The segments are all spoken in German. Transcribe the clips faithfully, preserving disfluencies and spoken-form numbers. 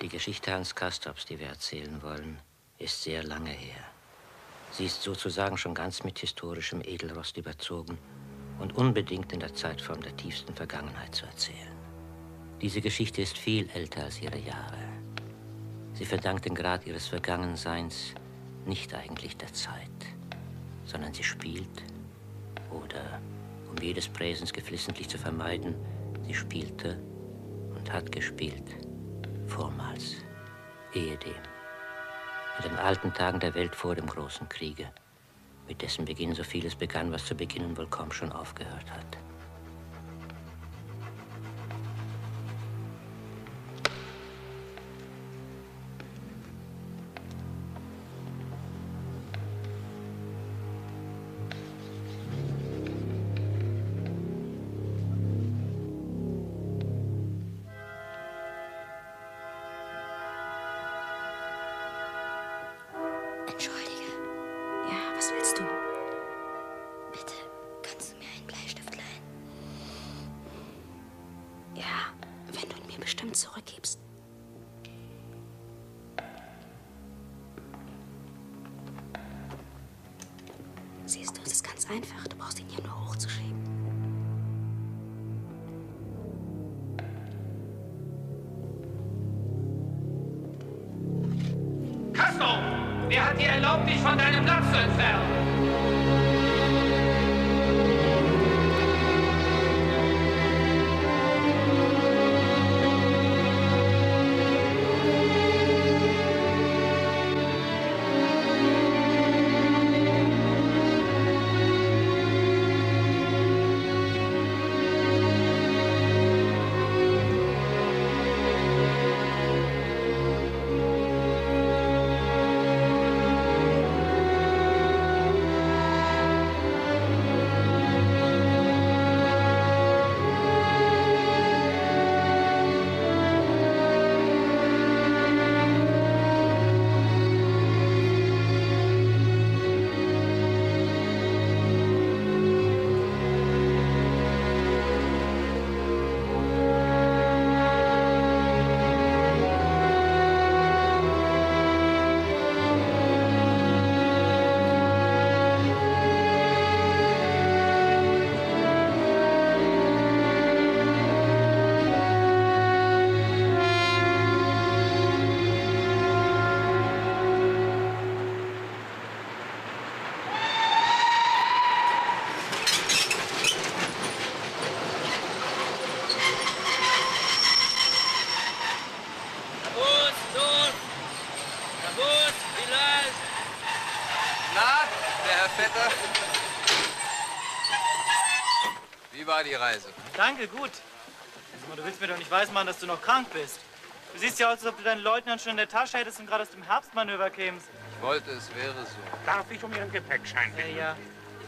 Die Geschichte Hans Castorps, die wir erzählen wollen, ist sehr lange her. Sie ist sozusagen schon ganz mit historischem Edelrost überzogen und unbedingt in der Zeitform der tiefsten Vergangenheit zu erzählen. Diese Geschichte ist viel älter als ihre Jahre. Sie verdankt den Grad ihres Vergangenseins nicht eigentlich der Zeit, sondern sie spielt, oder, um jedes Präsens geflissentlich zu vermeiden, sie spielte und hat gespielt, vormals, ehedem, in den alten Tagen der Welt vor dem großen Kriege, mit dessen Beginn so vieles begann, was zu beginnen wohl kaum schon aufgehört hat. Zurückgibst. Siehst du, es ist ganz einfach. Du brauchst ihn hier nur hochzuschieben. Castorp! Wer hat dir erlaubt, dich von deinem Platz zu entfernen? Wie war die Reise? Danke, gut. Du willst mir doch nicht weismachen, dass du noch krank bist. Du siehst ja aus, als ob du deinen Leutnant schon in der Tasche hättest und gerade aus dem Herbstmanöver kämst. Ich wollte, es wäre so. Darf ich um Ihren Gepäckschein bitten? Ja, ja.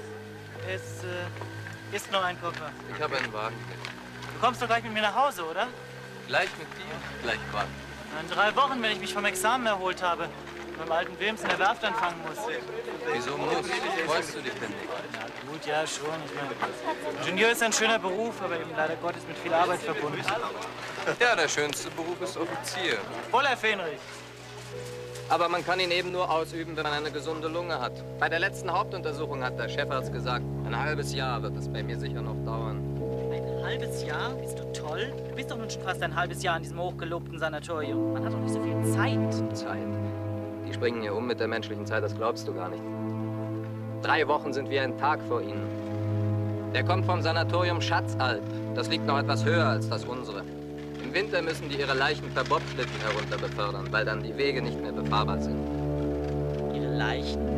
Es äh, ist nur ein Koffer. Ich habe einen Wagen. Du kommst doch gleich mit mir nach Hause, oder? Gleich mit dir? Gleich wann? In drei Wochen, wenn ich mich vom Examen erholt habe. Beim alten Wilms in der Werft anfangen muss. Wieso muss? Freust du dich denn nicht? Na gut, ja, schon. Ich meine, Ingenieur ist ein schöner Beruf, aber eben leider Gottes mit viel Arbeit verbunden. Ja, der schönste Beruf ist Offizier. Voller Fähnrich. Aber man kann ihn eben nur ausüben, wenn man eine gesunde Lunge hat. Bei der letzten Hauptuntersuchung hat der Chefarzt gesagt, ein halbes Jahr wird es bei mir sicher noch dauern. Ein halbes Jahr? Bist du toll? Du bist doch nun schon fast ein halbes Jahr in diesem hochgelobten Sanatorium. Man hat doch nicht so viel Zeit. Zeit? Die springen hier um mit der menschlichen Zeit, das glaubst du gar nicht. Drei Wochen sind wie ein Tag vor ihnen. Der kommt vom Sanatorium Schatzalp. Das liegt noch etwas höher als das unsere. Im Winter müssen die ihre Leichen per Bobschlitten herunter befördern, weil dann die Wege nicht mehr befahrbar sind. Ihre Leichen?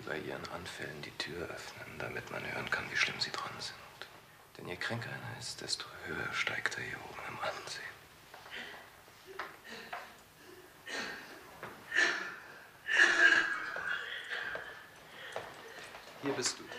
die bei ihren Anfällen die Tür öffnen, damit man hören kann, wie schlimm sie dran sind. Denn je kränker einer ist, desto höher steigt er hier oben im Ansehen. Hier bist du.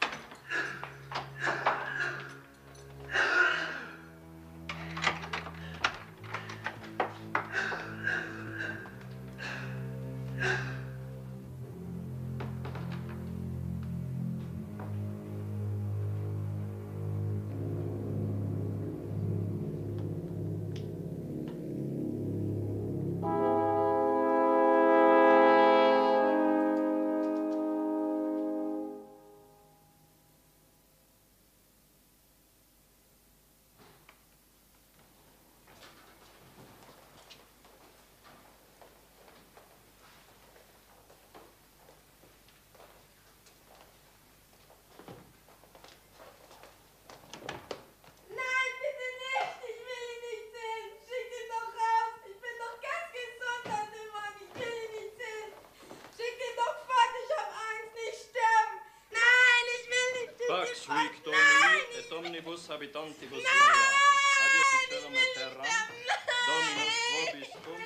Habitantibus Adios me terra, Dominus vobis cum.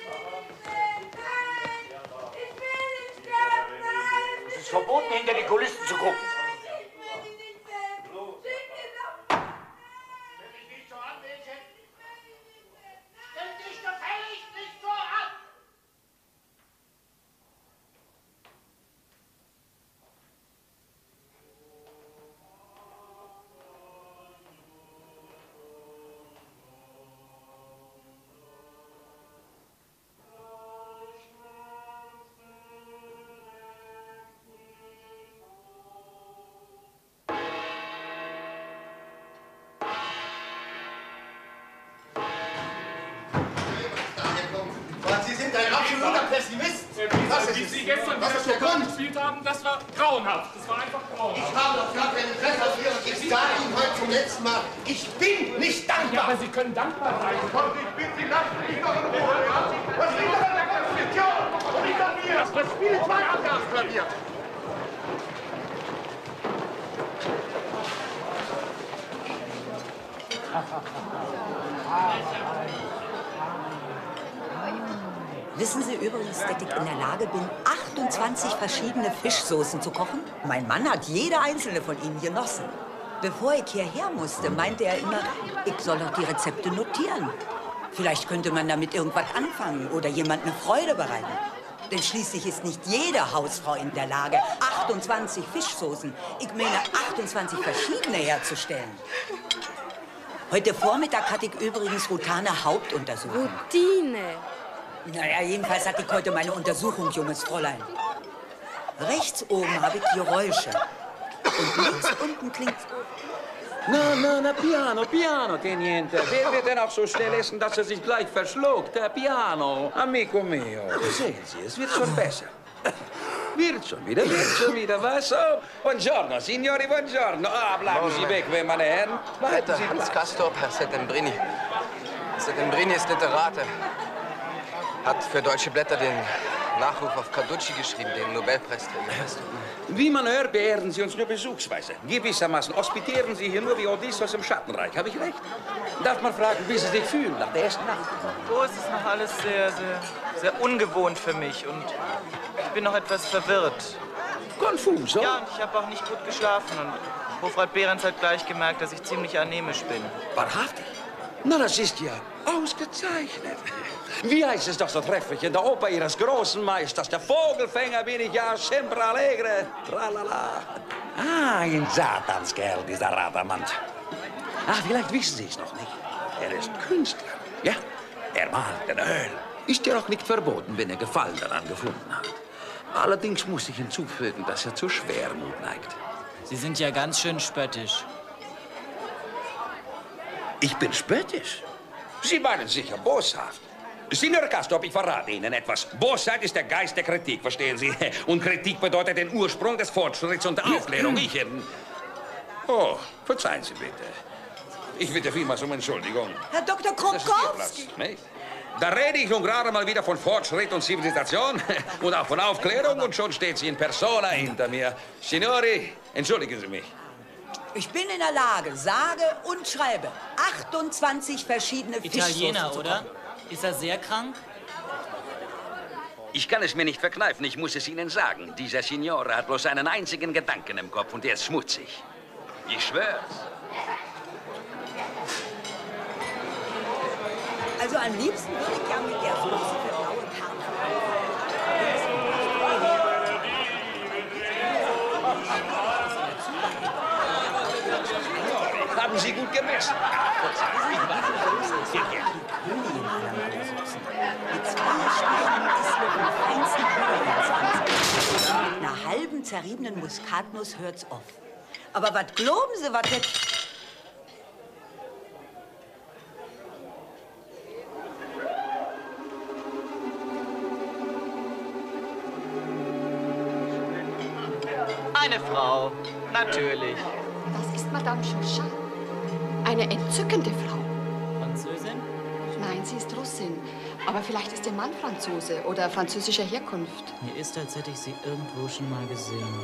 Es ist verboten, hinter die Kulissen zu gucken. Wie Sie gestern wieder Pokal gespielt haben, das war grauenhaft. Das war einfach grauenhaft. Ich habe doch gar kein Interesse an Ihrer. Ich sage Ihnen heute zum letzten Mal, ich bin nicht dankbar. Ja, aber Sie können dankbar sein. Und ich bin Sie, lassen mich doch in Ruhe, ja? Was liegt doch an der Konstitution? Und ich an mir. Das Spiel ist mein Abgasklavier. Wissen Sie übrigens, dass ich in der Lage bin, achtundzwanzig verschiedene Fischsoßen zu kochen? Mein Mann hat jede einzelne von ihnen genossen. Bevor ich hierher musste, meinte er immer, ich soll doch die Rezepte notieren. Vielleicht könnte man damit irgendwas anfangen oder jemand eine Freude bereiten. Denn schließlich ist nicht jede Hausfrau in der Lage, achtundzwanzig Fischsoßen, ich meine achtundzwanzig verschiedene herzustellen. Heute Vormittag hatte ich übrigens Routine Hauptuntersuchung. Routine? Naja, jedenfalls hatte ich heute meine Untersuchung, junges Fräulein. Rechts oben habe ich Geräusche. Und links unten klingt's. Na, na, na, piano, piano, Teniente. Wer wird denn auch so schnell essen, dass er sich gleich verschluckt? Der Piano. Amico mio. Sehen Sie, es wird schon besser. Wird schon wieder, wird schon wieder, was? Oh, buongiorno, signori, buongiorno. Ah, bleiben Sie weg, meine Herren. Vetter Hans Castorp, Herr Settembrini. Settembrini ist Literat. Hat für deutsche Blätter den Nachruf auf Carducci geschrieben, den Nobelpreisträger. Wie man hört, beehren Sie uns nur besuchsweise. Gewissermaßen hospitieren Sie hier nur wie Odysseus im Schattenreich. Habe ich recht? Darf man fragen, wie Sie sich fühlen nach der ersten Nacht? So ist es noch alles sehr, sehr, sehr ungewohnt für mich und ich bin noch etwas verwirrt. Konfus, oder? Ja, und ich habe auch nicht gut geschlafen und Hofrat Behrens hat gleich gemerkt, dass ich ziemlich anämisch bin. Wahrhaftig? Na, das ist ja ausgezeichnet. Wie heißt es doch so trefflich in der Oper Ihres großen Meisters? Der Vogelfänger bin ich ja, sempre allegre, tralala. Ah, ein Satanskerl, dieser Radamant. Ah, vielleicht wissen Sie es noch nicht. Er ist Künstler, ja? Er malt in Öl. Ist ja auch nicht verboten, wenn er Gefallen daran gefunden hat. Allerdings muss ich hinzufügen, dass er zur Schwermut neigt. Sie sind ja ganz schön spöttisch. Ich bin spöttisch? Sie meinen sicher boshaft. Signor Castorp, ich verrate Ihnen etwas. Bosheit ist der Geist der Kritik, verstehen Sie? Und Kritik bedeutet den Ursprung des Fortschritts und der Aufklärung. Ich... Ähm, oh, verzeihen Sie bitte. Ich bitte vielmals um Entschuldigung. Herr Doktor Krokowski! Nicht? Da rede ich nun gerade mal wieder von Fortschritt und Zivilisation und auch von Aufklärung und schon steht sie in Persona hinter mir. Signori, entschuldigen Sie mich. Ich bin in der Lage, sage und schreibe achtundzwanzig verschiedene Fischsoßen Italiener, zu oder? kochen. Ist er sehr krank? Ich kann es mir nicht verkneifen, ich muss es Ihnen sagen. Dieser Signore hat bloß einen einzigen Gedanken im Kopf und der ist schmutzig. Ich schwör's. Also am liebsten würde ich gerne mit der Soße für blaue Kartoffeln. Haben Sie gut gemessen? Mit einer halben zerriebenen Muskatnuss hört's auf. Aber was glauben Sie, was jetzt... Eine Frau, natürlich. Das ist Madame Chauchat. Eine entzückende Frau. Französin? Nein, sie ist Russin. Aber vielleicht ist ihr Mann Franzose oder französischer Herkunft. Mir ist, als hätte ich sie irgendwo schon mal gesehen.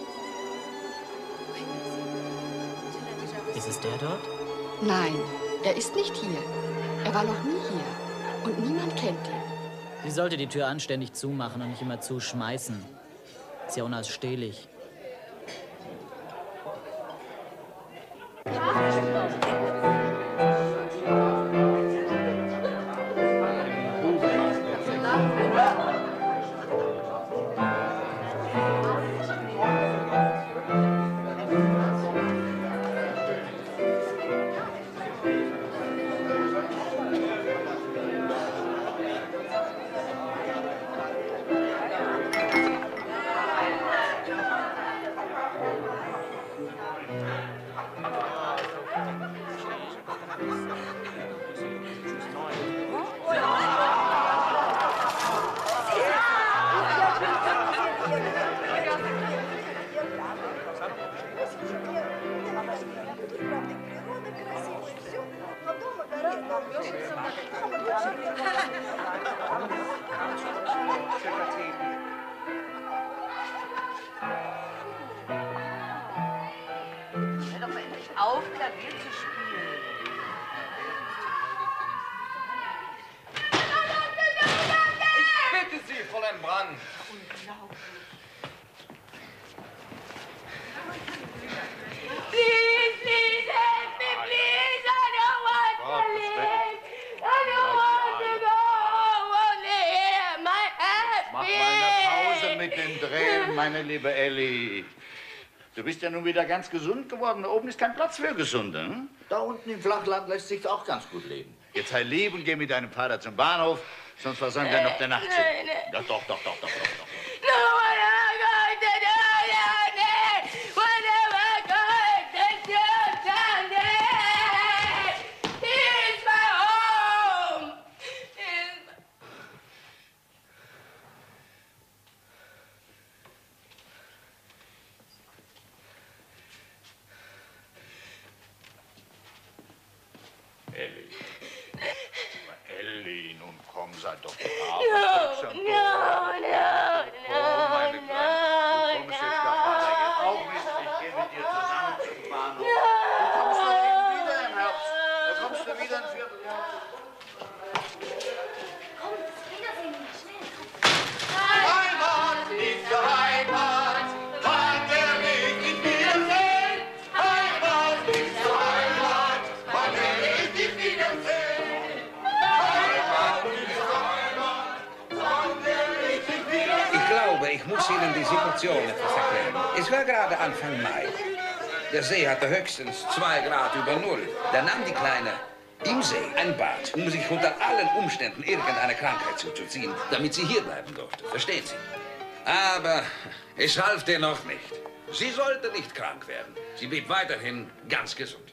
Ist es der dort? Nein, er ist nicht hier. Er war noch nie hier. Und niemand kennt ihn. Sie sollte die Tür anständig zumachen und nicht immer zuschmeißen. Ist ja unausstehlich. Hör doch mal endlich auf, Klavier zu spielen. Ich bitte Sie, Fräulein Brand. Unglaublich. Please, please help me, please. I don't want to live. I don't want to go. Only here, my happy. Mach mal eine Pause mit den Tränen, meine liebe Elli. Du bist ja nun wieder ganz gesund geworden. Da oben ist kein Platz für Gesunde. Hm? Da unten im Flachland lässt sich auch ganz gut leben. Jetzt sei lieb und geh mit deinem Vater zum Bahnhof, sonst versäumt er noch der Nachtzug. Nein, nein. Ja, doch, doch, doch, doch, doch, doch. No, what am I going to do down there? What am I going to do down there? Here's my home. Here's my... Elli. Elli, nun komm, sei doch brav. No, no, no, no, Oh, meine no, Kleine, du kommst jetzt nach Vater jetzt auch mit. Ich gehe mit dir zusammen zum Bahnhof. Du kommst doch eben wieder im Herbst. Da kommst du wieder ein Vierteljahr. Komm, Wiedersehen, schnell. Heimat ist ja Heimat, man will mich nicht wiedersehen. Heimat ist ja Heimat, man will mich nicht wiedersehen. Heimat ist ja Heimat, man will mich nicht wiedersehen. Ich glaube, ich muss Ihnen die Situation etwas erklären. Es war gerade Anfang Mai. Der See hatte höchstens zwei Grad über Null. Da nahm die Kleine im See ein Bad, um sich unter allen Umständen irgendeine Krankheit zuzuziehen, damit sie hier bleiben durfte. Verstehen Sie? Aber es half dennoch nicht. Sie sollte nicht krank werden. Sie blieb weiterhin ganz gesund.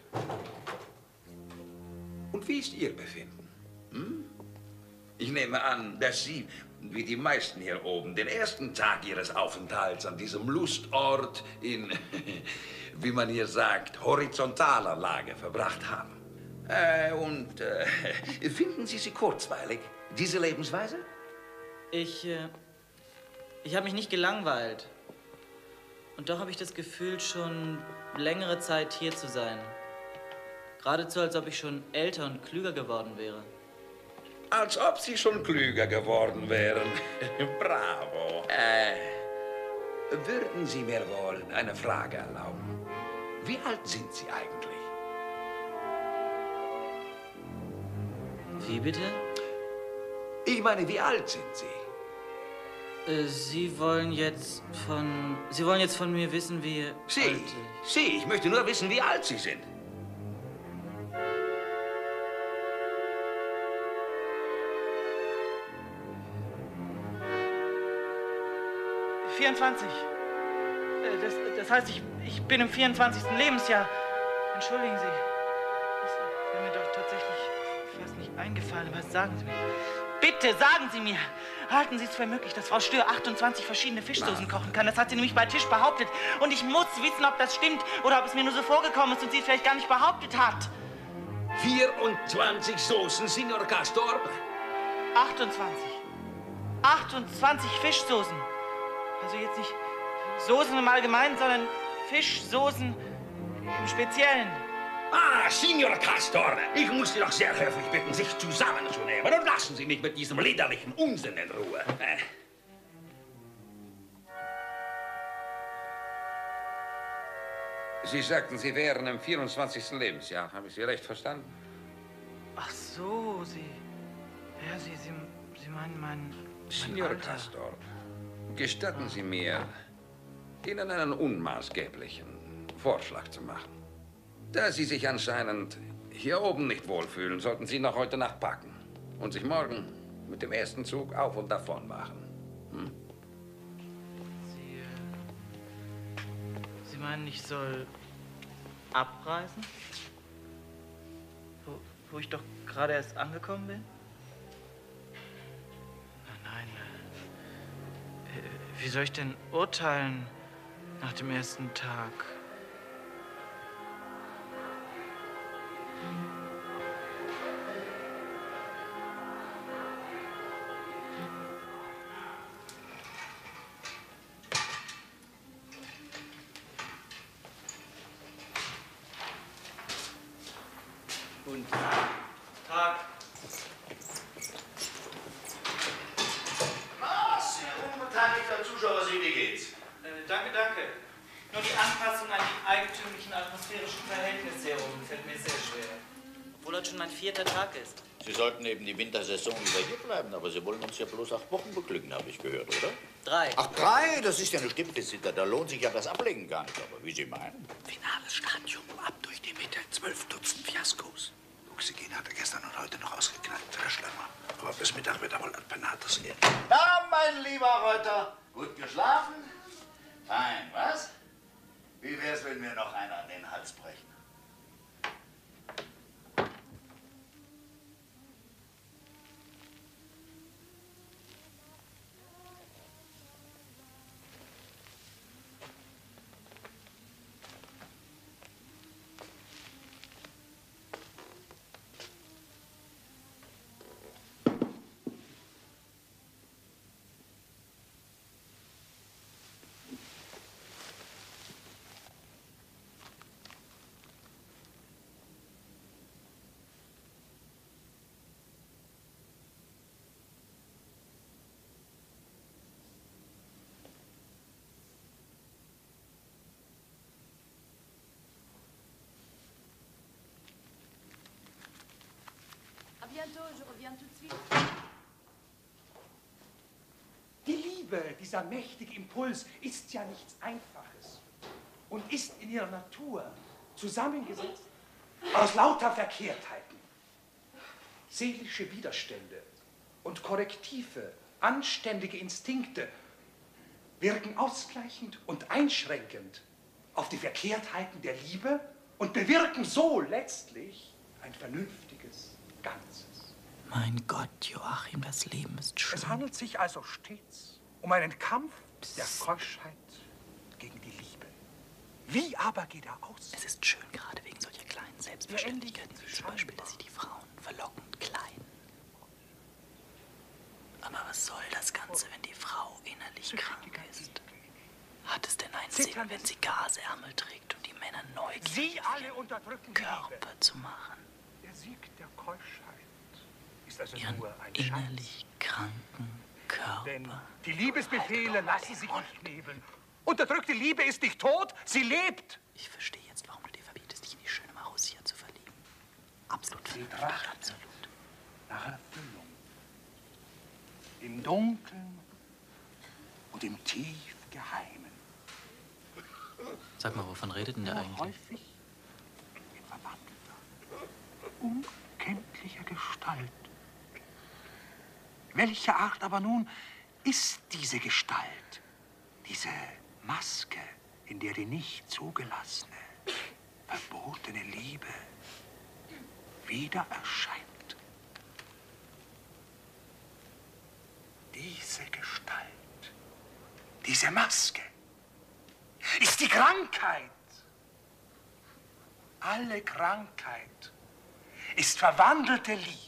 Und wie ist Ihr Befinden? Hm? Ich nehme an, dass Sie, wie die meisten hier oben, den ersten Tag Ihres Aufenthalts an diesem Lustort in, wie man hier sagt, horizontaler Lage verbracht haben. Äh, und äh, finden Sie sie kurzweilig? Diese Lebensweise? Ich, äh, ich habe mich nicht gelangweilt. Und doch habe ich das Gefühl, schon längere Zeit hier zu sein. Geradezu, als ob ich schon älter und klüger geworden wäre. Als ob Sie schon klüger geworden wären. Bravo. Äh, würden Sie mir wohl eine Frage erlauben? Wie alt sind Sie eigentlich? Wie bitte? Ich meine, wie alt sind Sie? Äh, Sie wollen jetzt von... Sie wollen jetzt von mir wissen, wie Sie, alt ich... Sie, ich möchte nur wissen, wie alt Sie sind. vierundzwanzig. Äh, Das, das heißt, ich, ich bin im vierundzwanzigsten Lebensjahr. Entschuldigen Sie. Das wäre mir doch tatsächlich fast nicht eingefallen. Was sagen Sie mir? Bitte, sagen Sie mir. Halten Sie es für möglich, dass Frau Stör achtundzwanzig verschiedene Fischsoßen kochen kann? Das hat sie nämlich bei Tisch behauptet. Und ich muss wissen, ob das stimmt oder ob es mir nur so vorgekommen ist und sie es vielleicht gar nicht behauptet hat. vierundzwanzig Soßen, Signor Castor? achtundzwanzig. achtundzwanzig Fischsoßen. Also jetzt nicht Soßen im Allgemeinen, sondern Fischsoßen im Speziellen. Ah, Signor Castor, ich muss Sie doch sehr höflich bitten, sich zusammenzunehmen. Und lassen Sie mich mit diesem liederlichen Unsinn in Ruhe. Äh. Sie sagten, Sie wären im vierundzwanzigsten Lebensjahr. Habe ich Sie recht verstanden? Ach so, Sie... Ja, Sie, Sie, Sie meinen mein... Signor Alter. Castor, gestatten Sie mir, Ihnen einen unmaßgeblichen Vorschlag zu machen. Da Sie sich anscheinend hier oben nicht wohlfühlen, sollten Sie noch heute Nacht packen und sich morgen mit dem ersten Zug auf und davon machen. Hm? Sie, äh, Sie meinen, ich soll abreisen? Wo, wo ich doch gerade erst angekommen bin? Nein, nein. Äh, wie soll ich denn urteilen nach dem ersten Tag? Guten Tag. Was? Ihr unbeteiligter Zuschauer, Sie, wie geht's? Äh, danke, danke. Nur die Anpassung an die eigentümlichen atmosphärischen Verhältnisse hier oben fällt mir sehr schwer. Obwohl heute schon mein vierter Tag ist. Sie sollten eben die Wintersaison über hier bleiben, aber Sie wollen uns ja bloß acht Wochen beglücken, habe ich gehört, oder? Drei. Ach, drei? Das ist ja eine Stimmvisite. Da lohnt sich ja das Ablegen gar nicht, aber wie Sie meinen. Finales Stadium, ab durch die Mitte, zwölf Dutzend Fiaskos. Oxygen hat er gestern und heute noch ausgeknallt, der Schlemmer. Aber bis Mittag wird er wohl Alpenato sehen. Na, mein lieber Reuter, gut geschlafen? Fein, was? Wie wär's, wenn wir noch einer an den Hals brechen? Die Liebe, dieser mächtige Impuls, ist ja nichts Einfaches und ist in ihrer Natur zusammengesetzt aus lauter Verkehrtheiten. Seelische Widerstände und Korrektive, anständige Instinkte wirken ausgleichend und einschränkend auf die Verkehrtheiten der Liebe und bewirken so letztlich ein vernünftiges Ganzes. Mein Gott, Joachim, das Leben ist schön. Es handelt sich also stets um einen Kampf der Keuschheit gegen die Liebe. Wie aber geht er aus? Es ist schön, gerade wegen solcher kleinen Selbstverständlichkeiten, wie zum Beispiel, dass sie die Frauen verlockend klein. Aber was soll das Ganze, wenn die Frau innerlich krank ist? Hat es denn einen Sinn, wenn sie Gasärmel trägt und die Männer neugierig Körper zu machen? Der Sieg der Keuschheit ist also Ihren nur ein innerlich kranken Körper. Denn die Liebesbefehle lassen sich nicht knebeln. Unterdrückte Liebe ist nicht tot, sie lebt. Ich verstehe jetzt, warum du dir verbietest, dich in die schöne Marussia zu verlieben. Absolut. Sie tracht absolut nach Erfüllung. Im Dunkeln und im Tiefgeheimen. Sag mal, wovon redet denn der eigentlich? Häufig in verwandelter, unkenntlicher Gestalt. Welche Art aber nun ist diese Gestalt, diese Maske, in der die nicht zugelassene, verbotene Liebe wieder erscheint? Diese Gestalt, diese Maske, ist die Krankheit. Alle Krankheit ist verwandelte Liebe.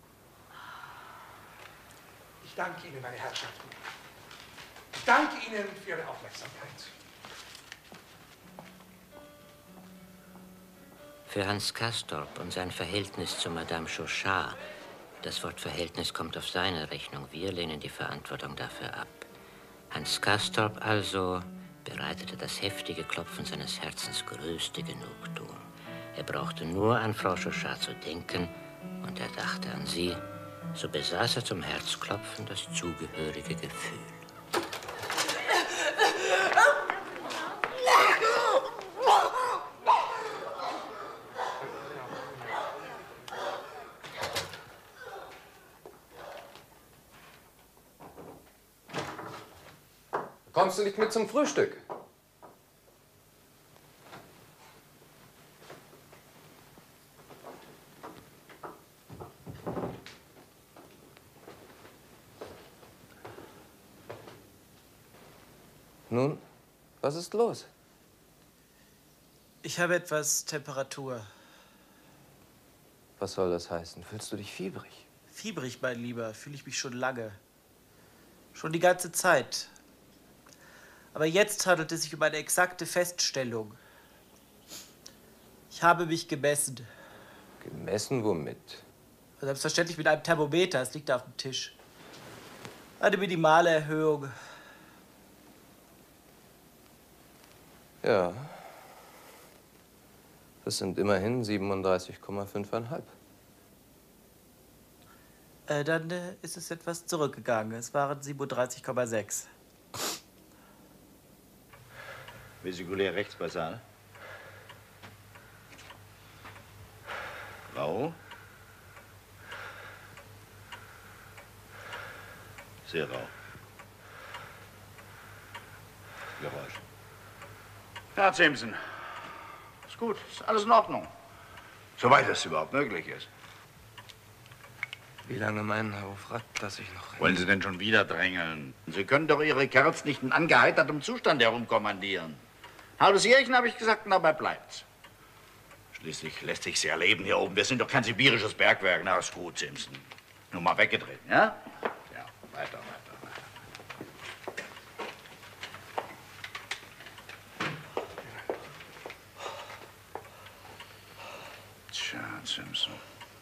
Ich danke Ihnen, meine Herrschaften. Ich danke Ihnen für Ihre Aufmerksamkeit. Für Hans Castorp und sein Verhältnis zu Madame Chauchat, das Wort Verhältnis kommt auf seine Rechnung, wir lehnen die Verantwortung dafür ab. Hans Castorp also bereitete das heftige Klopfen seines Herzens größte Genugtuung. Er brauchte nur an Frau Chauchat zu denken und er dachte an sie, so besaß er zum Herzklopfen das zugehörige Gefühl. Kommst du nicht mit zum Frühstück? Nun, was ist los? Ich habe etwas Temperatur. Was soll das heißen? Fühlst du dich fiebrig? Fiebrig, mein Lieber, fühle ich mich schon lange. Schon die ganze Zeit. Aber jetzt handelt es sich um eine exakte Feststellung. Ich habe mich gemessen. Gemessen womit? Selbstverständlich mit einem Thermometer, es liegt da auf dem Tisch. Eine minimale Erhöhung. Ja. Das sind immerhin siebenunddreißig Komma fünfeinhalb. Äh, dann äh, ist es etwas zurückgegangen. Es waren siebenunddreißig Komma sechs. Vesikulär rechtsbasal. Rau. Sehr rau. Geräusch. Ja, Simpson. Ist gut, ist alles in Ordnung. Soweit es überhaupt möglich ist. Wie lange meinen Herr Hofrat, dass ich noch... Wollen Sie denn schon wieder drängeln? Sie können doch Ihre Kerls nicht in angeheitertem Zustand herumkommandieren. Ein halbes Jährchen, habe ich gesagt, und dabei bleibt's. Schließlich lässt sich's ja leben hier oben. Wir sind doch kein sibirisches Bergwerk. Na, ist gut, Simpson. Nur mal weggetreten, ja? Ja, weiter, weiter, weiter. Tja, Simpson.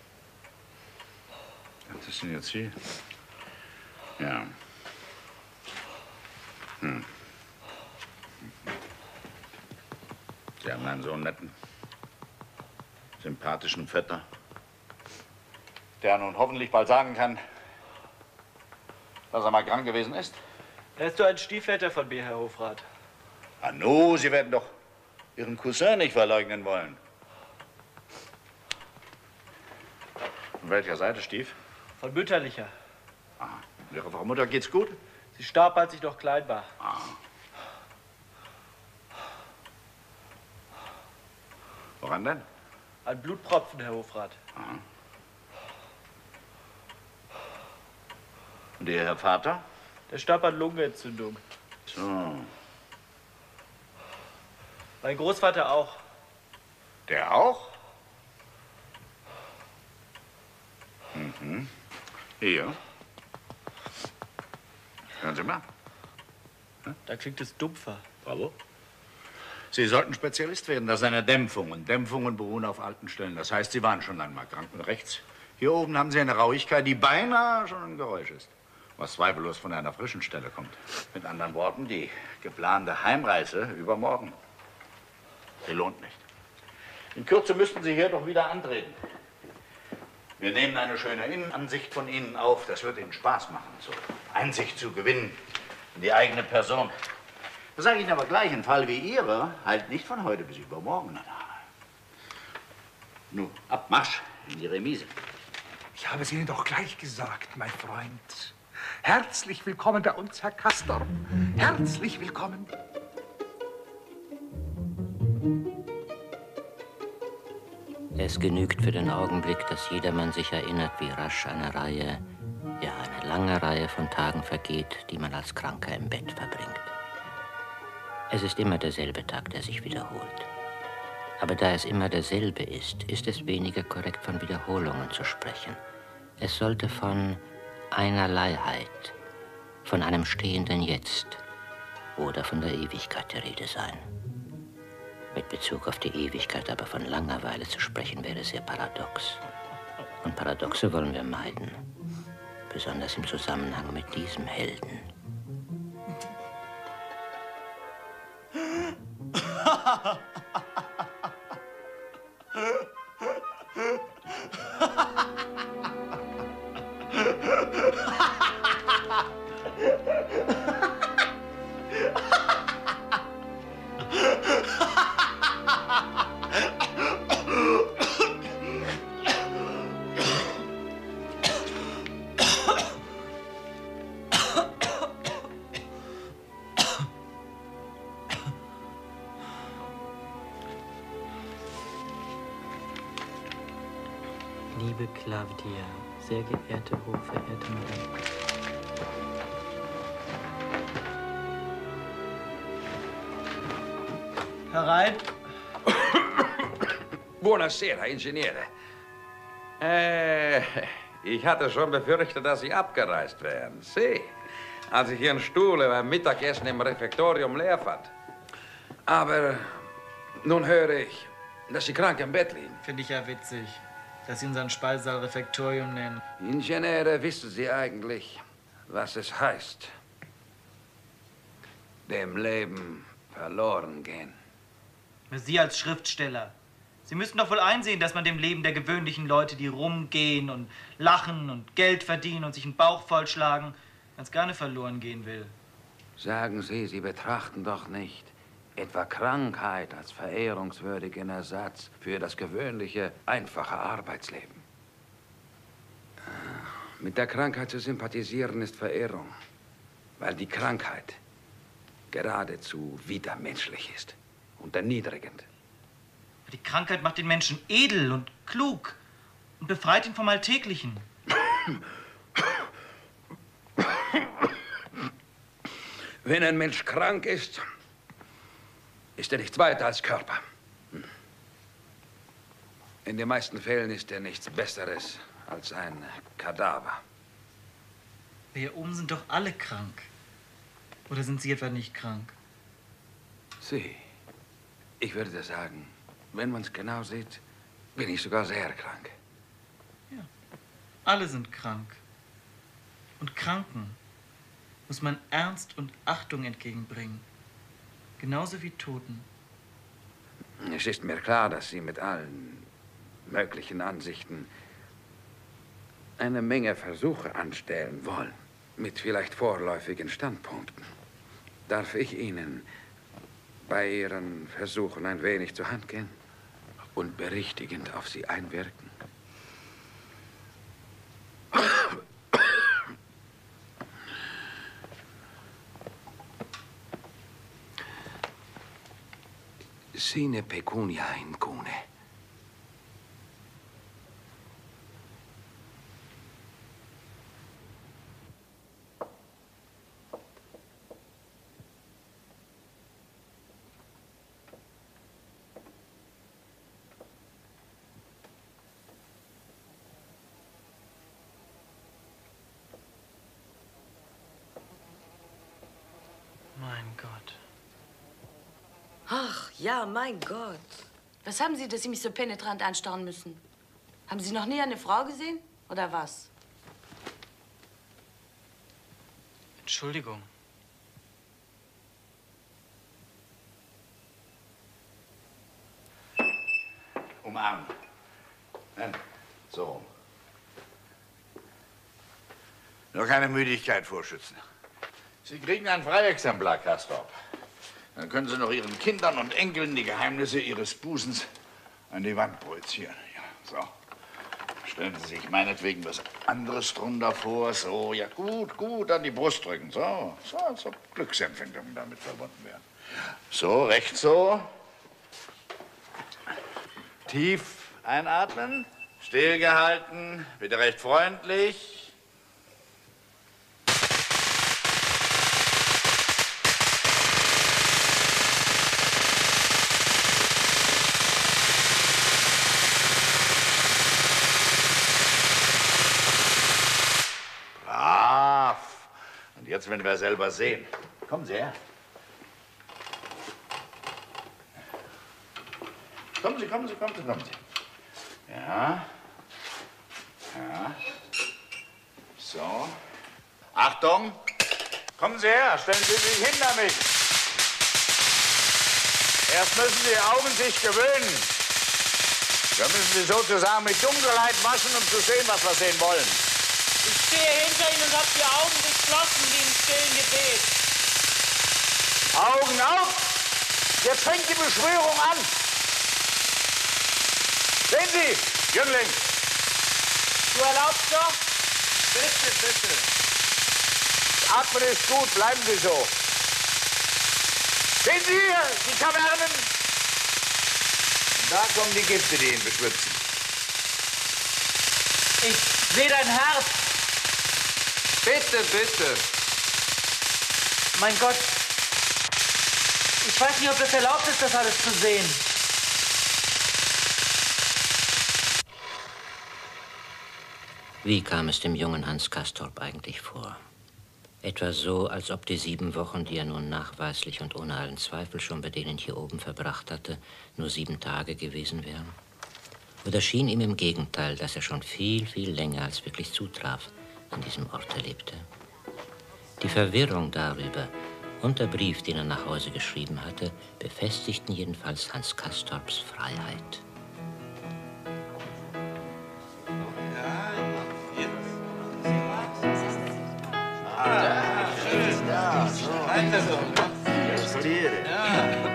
Was ist denn jetzt hier? Ja. Hm. Sie haben einen so netten, sympathischen Vetter, der nun hoffentlich bald sagen kann, dass er mal krank gewesen ist. Er ist doch ein Stiefvater von mir, Herr Hofrat. Ah, no, Sie werden doch Ihren Cousin nicht verleugnen wollen. Von welcher Seite, Stief? Von mütterlicher. Ah, Ihrer Frau Mutter geht's gut? Sie starb, als ich noch klein war. Ah. Woran denn? Ein Blutpropfen, Herr Hofrat. Ah. Und Ihr Herr Vater? Der starb an Lungenentzündung. So. Mein Großvater auch. Der auch? Mhm. Hier. Hören Sie mal. Da klingt es dumpfer. Bravo. Sie sollten Spezialist werden. Das ist eine Dämpfung. Und Dämpfungen beruhen auf alten Stellen. Das heißt, Sie waren schon lange mal krank. Und rechts, hier oben haben Sie eine Rauigkeit, die beinahe schon ein Geräusch ist. Was zweifellos von einer frischen Stelle kommt. Mit anderen Worten, die geplante Heimreise übermorgen. Sie lohnt nicht. In Kürze müssten Sie hier doch wieder antreten. Wir nehmen eine schöne Innenansicht von Ihnen auf. Das wird Ihnen Spaß machen, so Einsicht zu gewinnen in die eigene Person. Das sage ich Ihnen aber gleich, ein Fall wie Ihrer halt nicht von heute bis übermorgen. Nun, ab Marsch in die Remise. Ich habe es Ihnen doch gleich gesagt, mein Freund. Herzlich willkommen bei uns, Herr Castor. Herzlich willkommen. Es genügt für den Augenblick, dass jedermann sich erinnert, wie rasch eine Reihe, ja eine lange Reihe von Tagen vergeht, die man als Kranker im Bett verbringt. Es ist immer derselbe Tag, der sich wiederholt. Aber da es immer derselbe ist, ist es weniger korrekt, von Wiederholungen zu sprechen. Es sollte von Einerleiheit, von einem stehenden Jetzt oder von der Ewigkeit die Rede sein. Mit Bezug auf die Ewigkeit aber von Langeweile zu sprechen, wäre sehr paradox. Und Paradoxe wollen wir meiden, besonders im Zusammenhang mit diesem Helden. Liebe Claudia, sehr geehrte, hochverehrte Madame. Herein. Buonasera, Ingenieure. Äh, ich hatte schon befürchtet, dass Sie abgereist wären. Sie, als ich Ihren Stuhl beim Mittagessen im Refektorium leer fand. Aber nun höre ich, dass Sie krank im Bett liegen. Finde ich ja witzig, dass Sie unseren Speisesaal Refektorium nennen. Ingenieure, wissen Sie eigentlich, was es heißt, dem Leben verloren gehen? Sie als Schriftsteller. Sie müssten doch wohl einsehen, dass man dem Leben der gewöhnlichen Leute, die rumgehen und lachen und Geld verdienen und sich den Bauch vollschlagen, ganz gerne verloren gehen will. Sagen Sie, Sie betrachten doch nicht etwa Krankheit als verehrungswürdigen Ersatz für das gewöhnliche, einfache Arbeitsleben. Mit der Krankheit zu sympathisieren ist Verehrung, weil die Krankheit geradezu widermenschlich ist und erniedrigend. Die Krankheit macht den Menschen edel und klug und befreit ihn vom Alltäglichen. Wenn ein Mensch krank ist, ist er nichts weiter als Körper. In den meisten Fällen ist er nichts Besseres als ein Kadaver. Hier oben sind doch alle krank. Oder sind Sie etwa nicht krank? Sie, ich würde sagen, wenn man es genau sieht, bin ich sogar sehr krank. Ja, alle sind krank. Und Kranken muss man Ernst und Achtung entgegenbringen. Genauso wie Toten. Es ist mir klar, dass Sie mit allen möglichen Ansichten eine Menge Versuche anstellen wollen. Mit vielleicht vorläufigen Standpunkten. Darf ich Ihnen bei Ihren Versuchen ein wenig zur Hand gehen und berichtigend auf Sie einwirken? Sine pecunia incune. Mein Gott. Ach, ja, mein Gott. Was haben Sie, dass Sie mich so penetrant anstarren müssen? Haben Sie noch nie eine Frau gesehen? Oder was? Entschuldigung. Umarmen. Nein, so rum. Nur keine Müdigkeit vorschützen. Sie kriegen ein Freiexemplar, Castorp. Dann können Sie noch Ihren Kindern und Enkeln die Geheimnisse Ihres Busens an die Wand projizieren. Ja, so. Stellen Sie sich meinetwegen was anderes drunter vor. So, ja gut, gut, an die Brust drücken. So, so, als ob Glücksempfindungen damit verbunden wären. So, rechts so. Tief einatmen, stillgehalten, bitte recht freundlich. Brav. Und jetzt werden wir selber sehen. Kommen Sie her. Kommen Sie, kommen Sie, kommen Sie, kommen Sie. Ja. Ja. So. Achtung. Kommen Sie her, stellen Sie sich hin damit. Erst müssen die Augen sich gewöhnen. Wir müssen sie sozusagen mit Dunkelheit waschen, um zu sehen, was wir sehen wollen. Ich stehe hinter Ihnen und habe die Augen geschlossen wie im stillen Gebet. Augen auf! Jetzt fängt die Beschwörung an. Sehen Sie, Jüngling. Du erlaubst doch? Bitte, bitte. Das Atmen ist gut, bleiben Sie so. Sehen Sie hier, die Kavernen? Und da kommen die Gifte, die ihn beschwitzen. Ich sehe dein Herz. Bitte, bitte. Mein Gott. Ich weiß nicht, ob es erlaubt ist, das alles zu sehen. Wie kam es dem jungen Hans Castorp eigentlich vor? Etwa so, als ob die sieben Wochen, die er nun nachweislich und ohne allen Zweifel schon bei denen hier oben verbracht hatte, nur sieben Tage gewesen wären? Oder schien ihm im Gegenteil, dass er schon viel, viel länger als wirklich zutraf an diesem Orte lebte? Die Verwirrung darüber und der Brief, den er nach Hause geschrieben hatte, befestigten jedenfalls Hans Castorps Freiheit. Ah, schön, ja, so. Ja.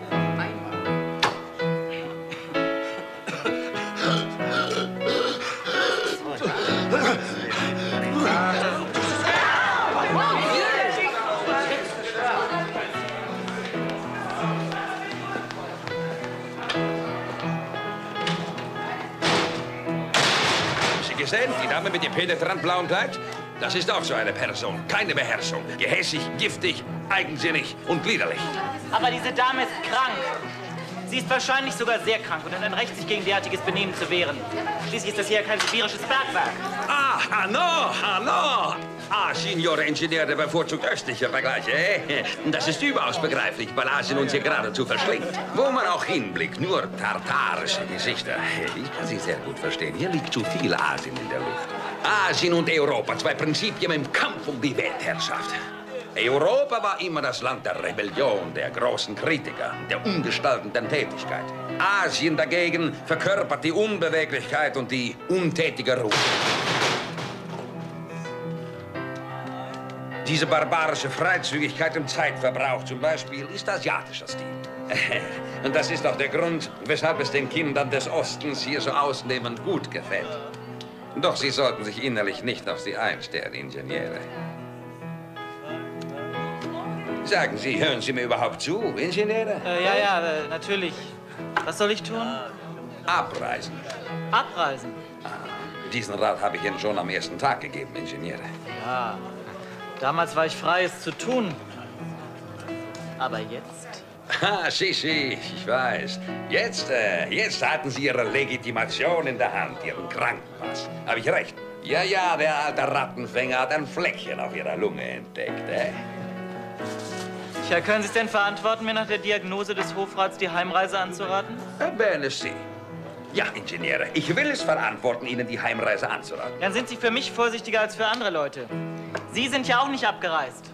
Gesehen? Die Dame mit dem penetrant blauen Kleid? Das ist auch so eine Person. Keine Beherrschung. Gehässig, giftig, eigensinnig und liederlich. Aber diese Dame ist krank. Sie ist wahrscheinlich sogar sehr krank und hat ein Recht, sich gegen derartiges Benehmen zu wehren. Schließlich ist das hier kein sibirisches Bergwerk. Ah, Hanno, Hanno. Ah, Signore Ingenieur, der bevorzugt östliche Vergleiche. Eh? Das ist überaus begreiflich, weil Asien uns hier geradezu verschlingt. Wo man auch hinblickt, nur tartarische Gesichter. Ich kann Sie sehr gut verstehen. Hier liegt zu viel Asien in der Luft. Asien und Europa, zwei Prinzipien im Kampf um die Weltherrschaft. Europa war immer das Land der Rebellion, der großen Kritiker, der ungestaltenden Tätigkeit. Asien dagegen verkörpert die Unbeweglichkeit und die untätige Ruhe. Diese barbarische Freizügigkeit im Zeitverbrauch zum Beispiel ist asiatischer Stil. Und das ist auch der Grund, weshalb es den Kindern des Ostens hier so ausnehmend gut gefällt. Doch sie sollten sich innerlich nicht auf sie einstellen, Ingenieure. Sagen Sie, hören Sie mir überhaupt zu, Ingenieure? Äh, ja, ja, äh, natürlich. Was soll ich tun? Abreisen. Abreisen? Ah, diesen Rat habe ich Ihnen schon am ersten Tag gegeben, Ingenieure. Ja, damals war ich frei, es zu tun. Aber jetzt? Ah, si, si, ich weiß. Jetzt, äh, jetzt hatten Sie Ihre Legitimation in der Hand, Ihren Krankenpass. Habe ich recht? Ja, ja, der alte Rattenfänger hat ein Fleckchen auf Ihrer Lunge entdeckt, eh? Tja, können Sie es denn verantworten, mir nach der Diagnose des Hofrats die Heimreise anzuraten? Erwähne Sie. Ja, Ingenieure, ich will es verantworten, Ihnen die Heimreise anzuraten. Dann sind Sie für mich vorsichtiger als für andere Leute. Sie sind ja auch nicht abgereist.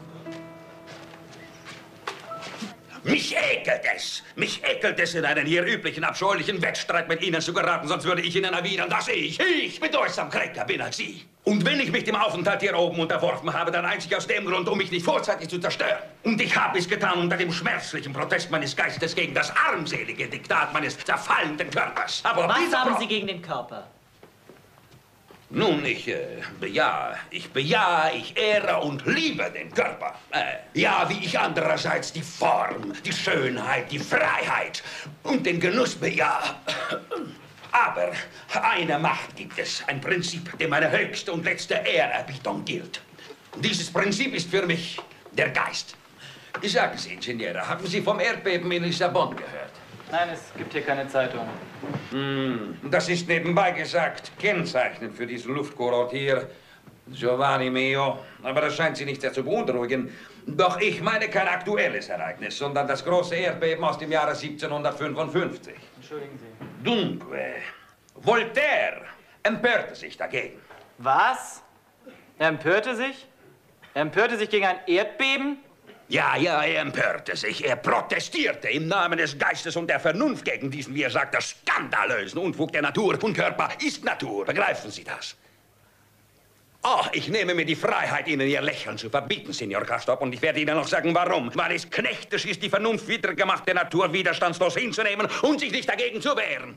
Mich ekelt es! Mich ekelt es, in einen hier üblichen, abscheulichen Wettstreit mit Ihnen zu geraten, sonst würde ich Ihnen erwidern, dass ich, ich bedeutsam kränker bin als Sie. Und wenn ich mich dem Aufenthalt hier oben unterworfen habe, dann einzig aus dem Grund, um mich nicht vorzeitig zu zerstören. Und ich habe es getan unter dem schmerzlichen Protest meines Geistes gegen das armselige Diktat meines zerfallenden Körpers. Aber was dieser haben Pro- Sie gegen den Körper? Nun, ich äh, bejahe, ich bejahe, ich ehre und liebe den Körper. Äh, ja, wie ich andererseits die Form, die Schönheit, die Freiheit und den Genuss bejahe. Aber eine Macht gibt es, ein Prinzip, dem meine höchste und letzte Ehrerbietung gilt. Dieses Prinzip ist für mich der Geist. Ich sage Sie, Ingenieure, haben Sie vom Erdbeben in Lissabon gehört? Nein, es gibt hier keine Zeitung. Hm, das ist nebenbei gesagt kennzeichnend für diesen Luftkurort hier. Giovanni mio. Aber das scheint Sie nicht sehr zu beunruhigen. Doch ich meine kein aktuelles Ereignis, sondern das große Erdbeben aus dem Jahre siebzehnhundertfünfundfünfzig. Entschuldigen Sie. Dunque, Voltaire empörte sich dagegen. Was? Er empörte sich? Er empörte sich gegen ein Erdbeben? Ja, ja, er empörte sich. Er protestierte im Namen des Geistes und der Vernunft gegen diesen, wie er sagt, das skandalösen Unfug der Natur. Und Körper ist Natur. Begreifen Sie das? Oh, ich nehme mir die Freiheit, Ihnen Ihr Lächeln zu verbieten, Signor Castorp. Und ich werde Ihnen noch sagen, warum. Weil es knechtisch ist, die vernunftwidrig gemachte Natur widerstandslos hinzunehmen und sich nicht dagegen zu wehren.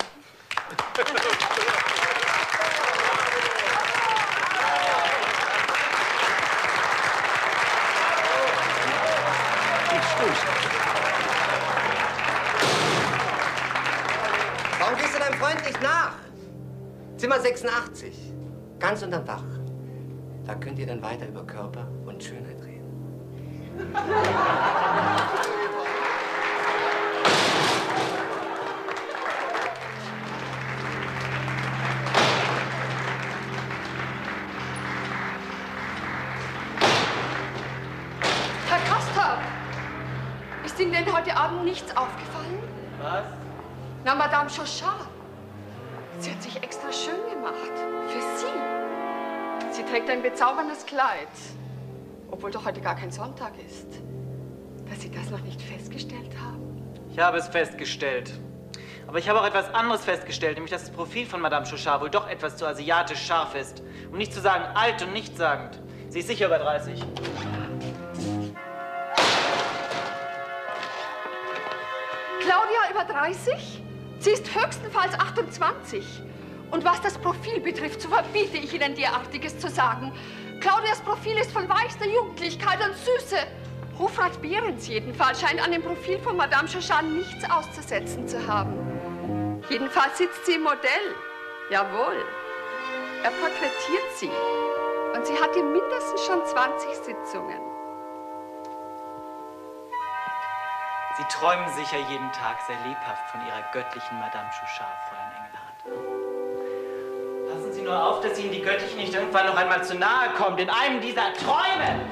Warum gehst du deinem Freund nicht nach? Zimmer sechsundachtzig. Ganz unterm Dach. Da könnt ihr dann weiter über Körper und Schönheit reden. Herr Castorp, ist Ihnen denn heute Abend nichts aufgefallen? Was? Na, Madame Chauchat. Sie hat sich extra schön gemacht. Für Sie. Sie trägt ein bezauberndes Kleid. Obwohl doch heute gar kein Sonntag ist. Dass Sie das noch nicht festgestellt haben? Ich habe es festgestellt. Aber ich habe auch etwas anderes festgestellt, nämlich dass das Profil von Madame Chauchat wohl doch etwas zu asiatisch scharf ist. Um nicht zu sagen alt und nichtssagend. Sie ist sicher über dreißig. Claudia über dreißig? Sie ist höchstenfalls achtundzwanzig. Und was das Profil betrifft, so verbiete ich Ihnen derartiges zu sagen. Claudias Profil ist von weichster Jugendlichkeit und Süße. Hofrat Behrens jedenfalls scheint an dem Profil von Madame Chauchat nichts auszusetzen zu haben. Jedenfalls sitzt sie im Modell. Jawohl. Er porträtiert sie. Und sie hatte mindestens schon zwanzig Sitzungen. Sie träumen sicher jeden Tag sehr lebhaft von Ihrer göttlichen Madame Chauchat, Fräulein Engelhardt. Passen Sie nur auf, dass Ihnen die Göttliche nicht irgendwann noch einmal zu nahe kommt, in einem dieser Träume!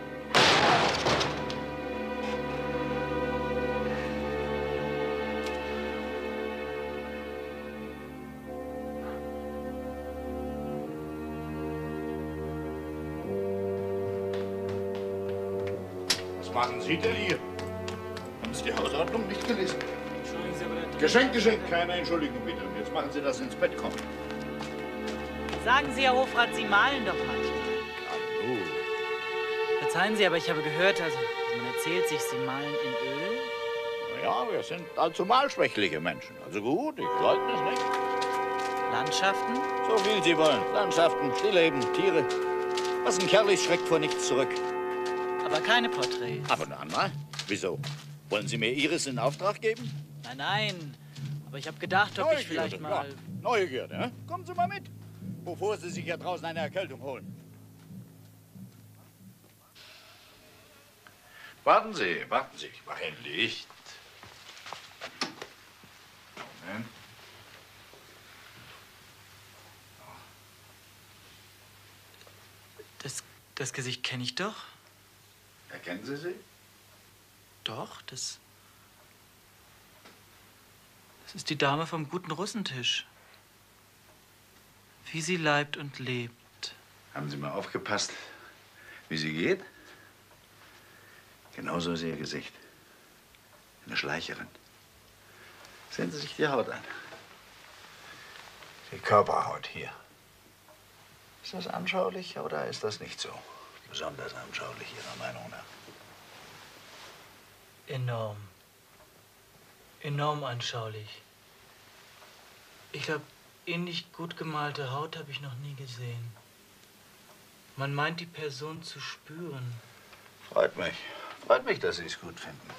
Was machen Sie denn hier? Haben Sie die Hausordnung nicht gelesen? Entschuldigen Sie, aber der Geschenk, Geschenk, keine Entschuldigung bitte. Jetzt machen Sie das ins Bett kommen. Sagen Sie, Herr Hofrat, Sie malen doch manchmal. Oh. Verzeihen Sie, aber ich habe gehört, also man erzählt sich, Sie malen in Öl. Na ja, wir sind allzu malschwächliche Menschen. Also gut, ich leugne es nicht. Landschaften? So viel Sie wollen. Landschaften, Stillleben, Tiere. Was ein Kerl ist, schreckt vor nichts zurück. Aber keine Porträts. Aber noch einmal. Wieso? Wollen Sie mir Ihres in Auftrag geben? Nein, nein. Aber ich habe gedacht, ob ich vielleicht mal... Ja. Neugierde, ne? Kommen Sie mal mit. Bevor Sie sich hier draußen eine Erkältung holen. Warten Sie, warten Sie. Ich mache ein Licht. Moment. Das, das Gesicht kenne ich doch. Erkennen Sie sie? Doch, das... Das ist die Dame vom guten Russentisch. Wie sie leibt und lebt. Haben Sie mal aufgepasst, wie sie geht? Genauso ist ihr Gesicht. Eine Schleicherin. Sehen Sie sich die Haut an. Die Körperhaut hier. Ist das anschaulich oder ist das nicht so? Besonders anschaulich, Ihrer Meinung nach? Enorm. Enorm anschaulich. Ich glaube, ähnlich gut gemalte Haut habe ich noch nie gesehen. Man meint, die Person zu spüren. Freut mich. Freut mich, dass Sie es gut finden.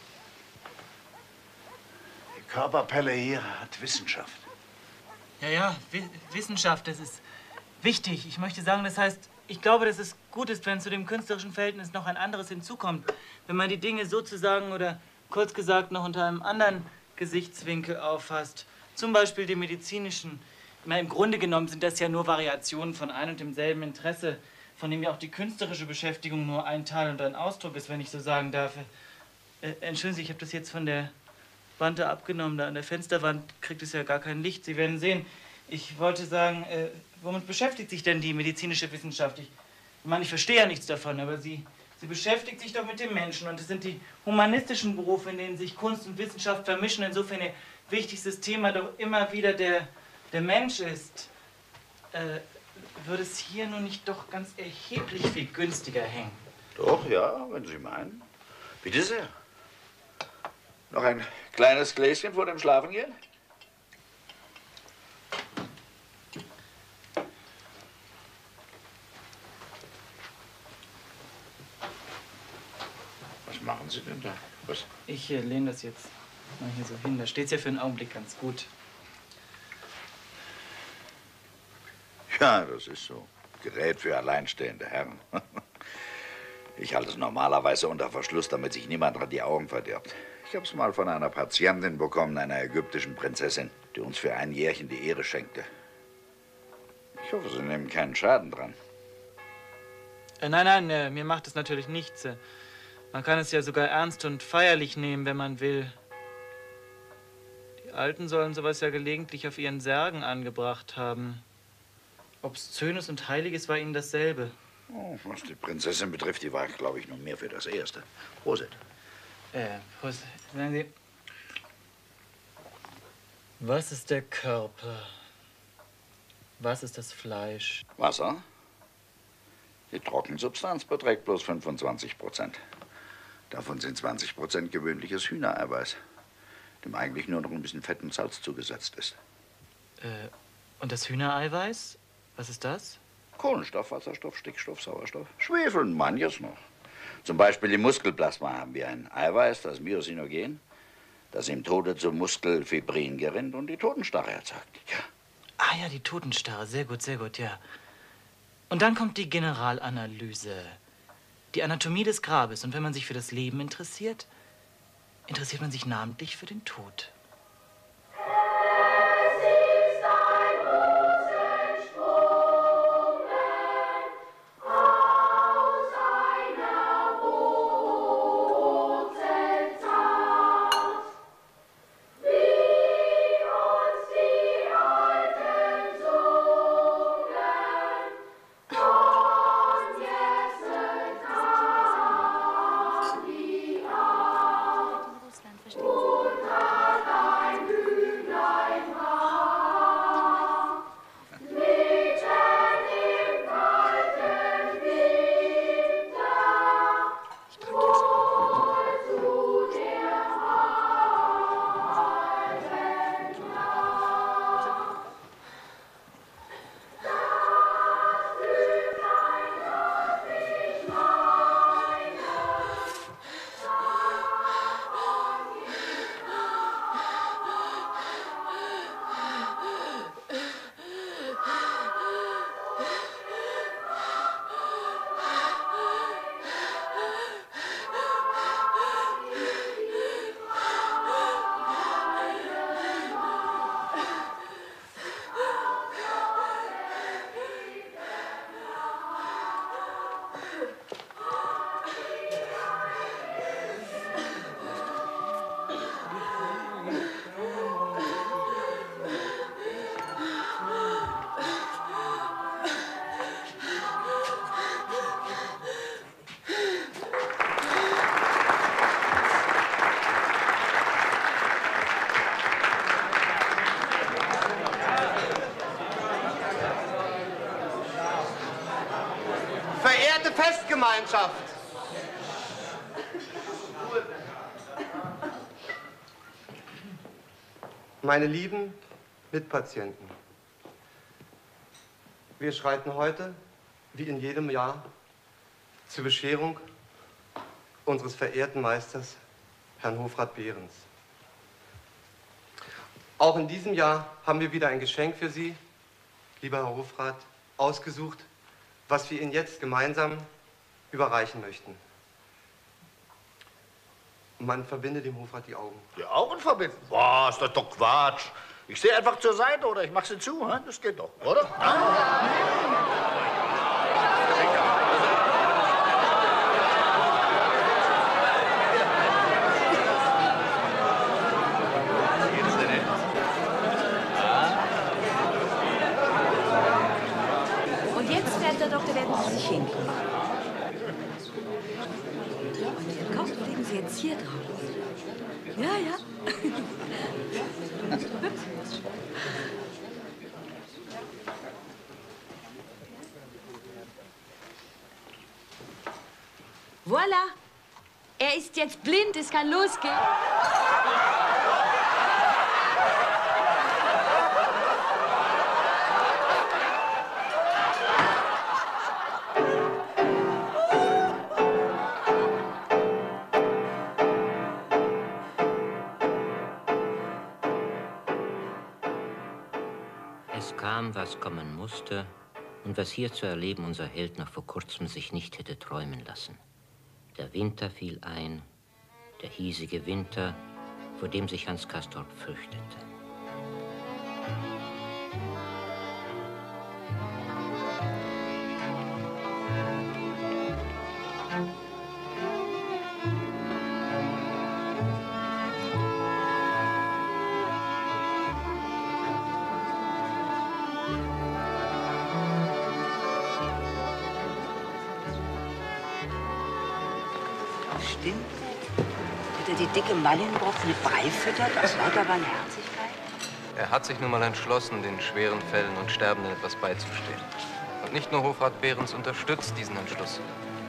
Die Körperpelle hier hat Wissenschaft. Ja, ja, Wi Wissenschaft, das ist wichtig. Ich möchte sagen, das heißt, ich glaube, dass es gut ist, wenn zu dem künstlerischen Verhältnis noch ein anderes hinzukommt. Wenn man die Dinge sozusagen oder kurz gesagt noch unter einem anderen Gesichtswinkel auffasst. Zum Beispiel die medizinischen. Ich meine, im Grunde genommen sind das ja nur Variationen von ein und demselben Interesse, von dem ja auch die künstlerische Beschäftigung nur ein Teil und ein Ausdruck ist, wenn ich so sagen darf. Äh, entschuldigen Sie, ich habe das jetzt von der Wand da abgenommen. Da an der Fensterwand kriegt es ja gar kein Licht. Sie werden sehen. Ich wollte sagen, äh, womit beschäftigt sich denn die medizinische Wissenschaft? Ich, ich meine, ich verstehe ja nichts davon, aber sie, sie beschäftigt sich doch mit dem Menschen. Und es sind die humanistischen Berufe, in denen sich Kunst und Wissenschaft vermischen. Insofern ihr wichtigstes Thema doch immer wieder der, der Mensch ist. Äh, würde es hier nun nicht doch ganz erheblich viel günstiger hängen? Doch, ja, wenn Sie meinen. Bitte sehr. Noch ein kleines Gläschen vor dem Schlafengehen? Was machen Sie denn da? Was? Ich äh, lehne das jetzt mal hier so hin. Da steht es ja für einen Augenblick ganz gut. Ja, das ist so. Gerät für alleinstehende Herren. Ich halte es normalerweise unter Verschluss, damit sich niemand an die Augen verdirbt. Ich habe es mal von einer Patientin bekommen, einer ägyptischen Prinzessin, die uns für ein Jährchen die Ehre schenkte. Ich hoffe, Sie nehmen keinen Schaden dran. Äh, nein, nein, äh, mir macht es natürlich nichts. Äh, man kann es ja sogar ernst und feierlich nehmen, wenn man will. Die Alten sollen sowas ja gelegentlich auf ihren Särgen angebracht haben. Obszönes und Heiliges war ihnen dasselbe. Oh, was die Prinzessin betrifft, die war, glaube ich, noch mehr für das Erste. Prosit. Äh, Prosit. Sagen Sie, was ist der Körper? Was ist das Fleisch? Wasser? Die Trockensubstanz beträgt bloß fünfundzwanzig Prozent. Davon sind zwanzig Prozent gewöhnliches Hühnereiweiß, dem eigentlich nur noch ein bisschen Fett und Salz zugesetzt ist. Äh, und das Hühnereiweiß? Was ist das? Kohlenstoff, Wasserstoff, Stickstoff, Sauerstoff, Schwefel und manches noch. Zum Beispiel im Muskelplasma haben wir ein Eiweiß, das Myosinogen, das im Tode zu Muskelfibrin gerinnt und die Totenstarre erzeugt. Ja. Ah ja, die Totenstarre. Sehr gut, sehr gut, ja. Und dann kommt die Generalanalyse. Die Anatomie des Grabes. Und wenn man sich für das Leben interessiert, interessiert man sich namentlich für den Tod. Gemeinschaft. Meine lieben Mitpatienten, wir schreiten heute, wie in jedem Jahr, zur Bescherung unseres verehrten Meisters, Herrn Hofrat Behrens. Auch in diesem Jahr haben wir wieder ein Geschenk für Sie, lieber Herr Hofrat, ausgesucht, was wir Ihnen jetzt gemeinsam überreichen möchten. Man verbindet dem Hofrat die Augen. Die Augen verbinden? Was, das ist doch Quatsch. Ich sehe einfach zur Seite oder ich mach sie zu, hm? Das geht doch, oder? Und jetzt, Herr Doktor, werden Sie sich hinkommen. Und den Kopf legen Sie jetzt hier drauf. Ja, ja. Voilà. Er ist jetzt blind, es kann losgehen. Es kam, was kommen musste und was hier zu erleben unser Held noch vor kurzem sich nicht hätte träumen lassen. Der Winter fiel ein, der hiesige Winter, vor dem sich Hans Castorp fürchtete. Stimmt. Hat er die dicke Mallenbrot mit Brei füttert aus lauter Barmherzigkeit? Er hat sich nun mal entschlossen, den schweren Fällen und Sterbenden etwas beizustehen. Und nicht nur Hofrat Behrens unterstützt diesen Entschluss.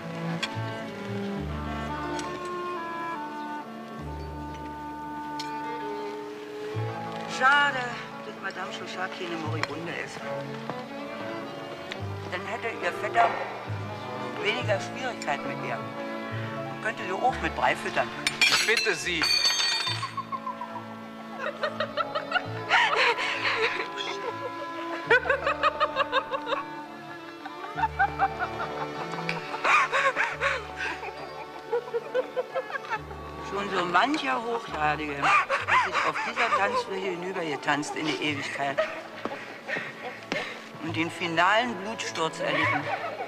Schade, dass Madame Chauchat keine Moribunde ist. Dann hätte ihr Vetter weniger Schwierigkeiten mit ihr. Könnte sie auch mit Brei füttern. Ich bitte Sie. Schon so mancher Hochgradige hat sich auf dieser Tanzfläche hinübergetanzt in die Ewigkeit und den finalen Blutsturz erlitten.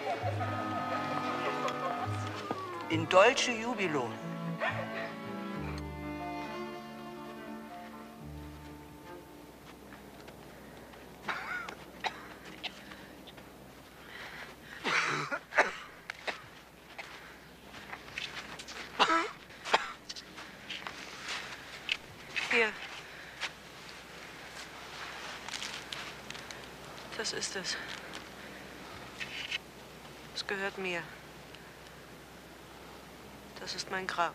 In Dolce Jubilo. Hier. Das ist es. Es gehört mir. Das ist mein Grab.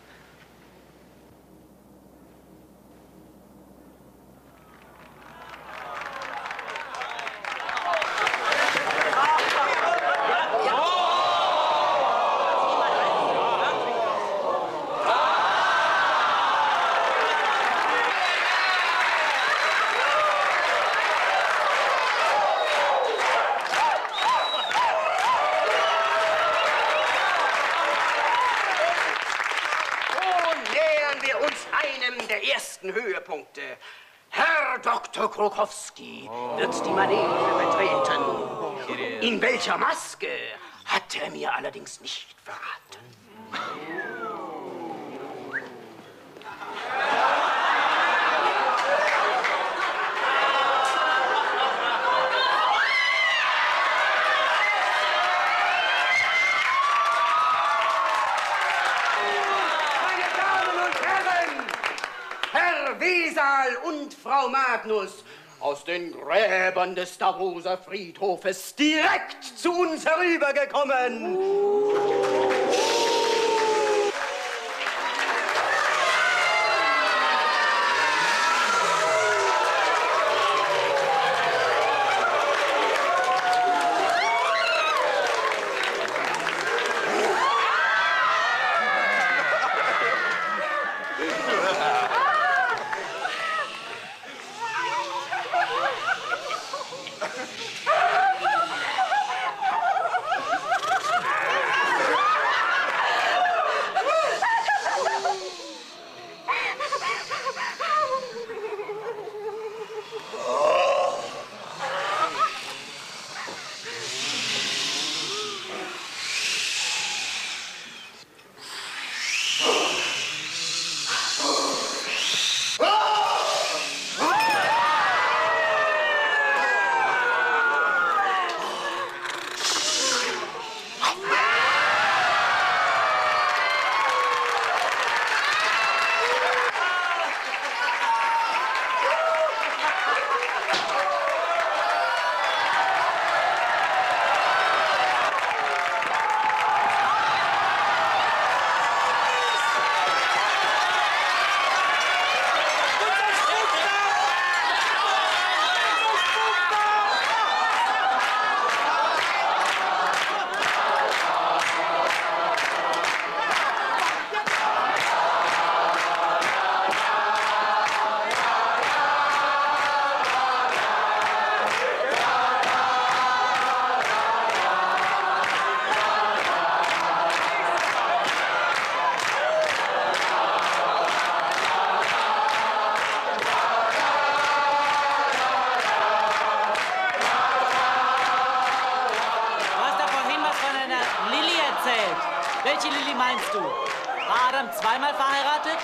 Höhepunkte. Herr Doktor Krokowski wird die Manege betreten. In welcher Maske hat er mir allerdings nicht verraten. Wesal und Frau Magnus, aus den Gräbern des Stavoser Friedhofes direkt zu uns herübergekommen. Welche Lilly meinst du? War Adam zweimal verheiratet?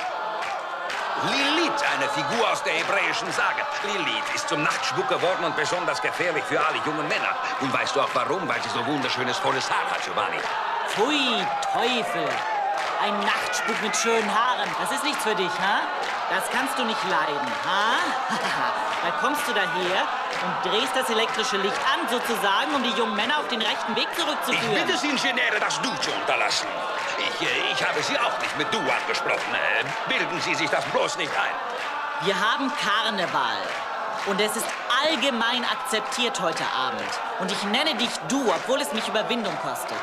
Lilith, eine Figur aus der hebräischen Sage. Lilith ist zum Nachtschmuck geworden und besonders gefährlich für alle jungen Männer. Und weißt du auch warum? Weil sie so wunderschönes, volles Haar hat, Giovanni. Pfui, Teufel. Ein Nachtspuk mit schönen Haaren. Das ist nichts für dich, ha? Das kannst du nicht leiden, ha? Da kommst du daher und drehst das elektrische Licht an, sozusagen, um die jungen Männer auf den rechten Weg zurückzuführen. Ich bitte Sie, Ingenieure, das Du zu unterlassen. Ich, äh, ich habe Sie auch nicht mit Du angesprochen. Äh, bilden Sie sich das bloß nicht ein. Wir haben Karneval. Und es ist allgemein akzeptiert heute Abend. Und ich nenne dich Du, obwohl es mich Überwindung kostet.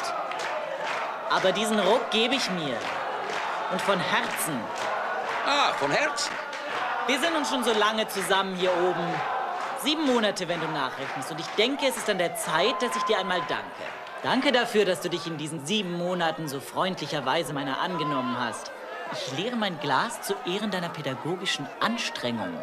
Aber diesen Ruck gebe ich mir. Und von Herzen. Ah, von Herzen? Wir sind uns schon so lange zusammen hier oben. Sieben Monate, wenn du nachrechnest. Und ich denke, es ist an der Zeit, dass ich dir einmal danke. Danke dafür, dass du dich in diesen sieben Monaten so freundlicherweise meiner angenommen hast. Ich leere mein Glas zu Ehren deiner pädagogischen Anstrengungen.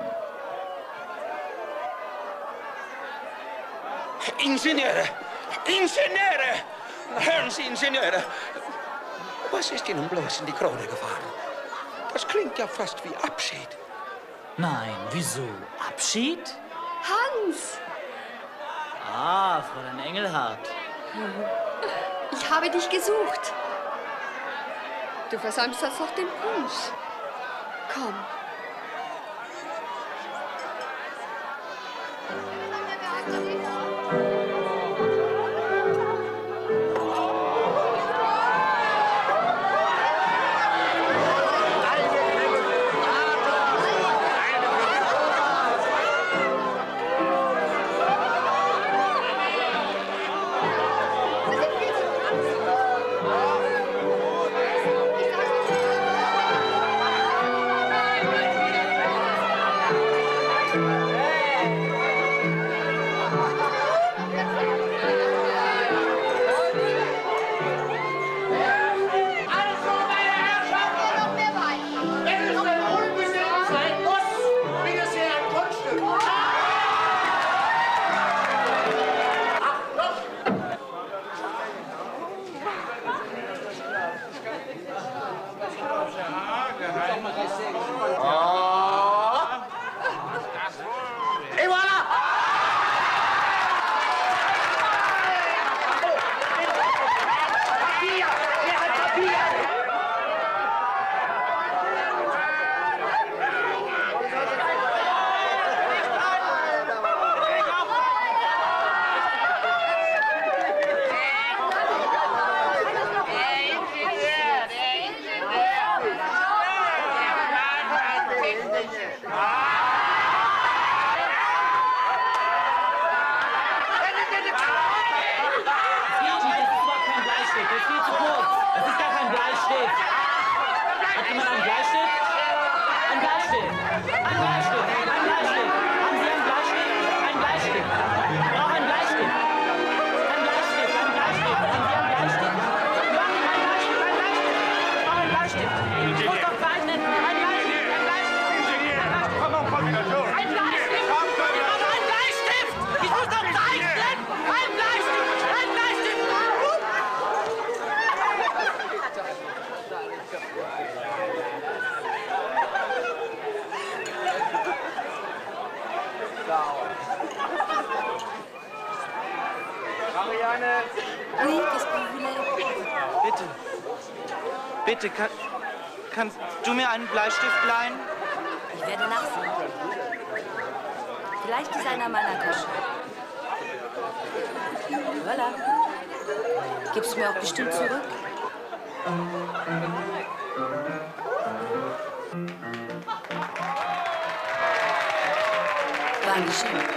Ingenieure! Ingenieure! Hören Sie, Ingenieure! Was ist Ihnen bloß in die Krone gefahren? Das klingt ja fast wie Abschied. Nein, wieso? Abschied? Hans! Ah, Fräulein Engelhardt. Ich habe dich gesucht. Du versäumst das doch den Punsch. Komm. Thank you. Marianne! Oui, qu'est-ce que vous voulez? Bitte. Bitte, kann, kannst du mir einen Bleistift leihen? Ich werde nachsehen. Vielleicht ist einer meiner Tasche. Voilà. Gibst du mir auch bestimmt zurück? War ein Geschenk.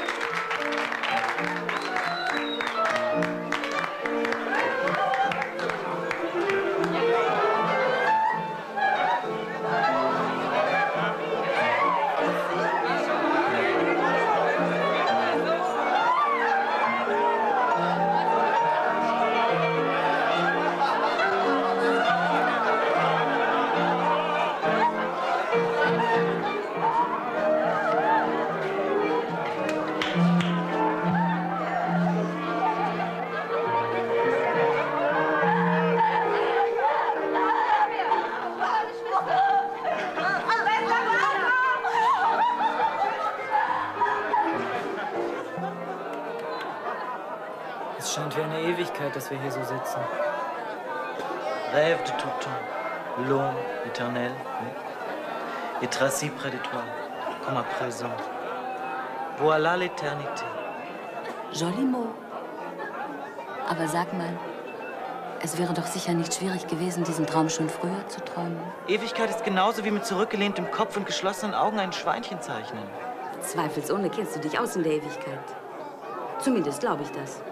Es scheint wie eine Ewigkeit, dass wir hier so sitzen. Rêve de tout temps, l'homme éternel, oui. Et tracé près de toi, comme à présent. Voilà l'éternité. Joli mot. Aber sag mal, es wäre doch sicher nicht schwierig gewesen, diesen Traum schon früher zu träumen. Ewigkeit ist genauso wie mit zurückgelehntem Kopf und geschlossenen Augen ein Schweinchen zeichnen. Zweifelsohne kennst du dich aus in der Ewigkeit. Zumindest glaube ich das.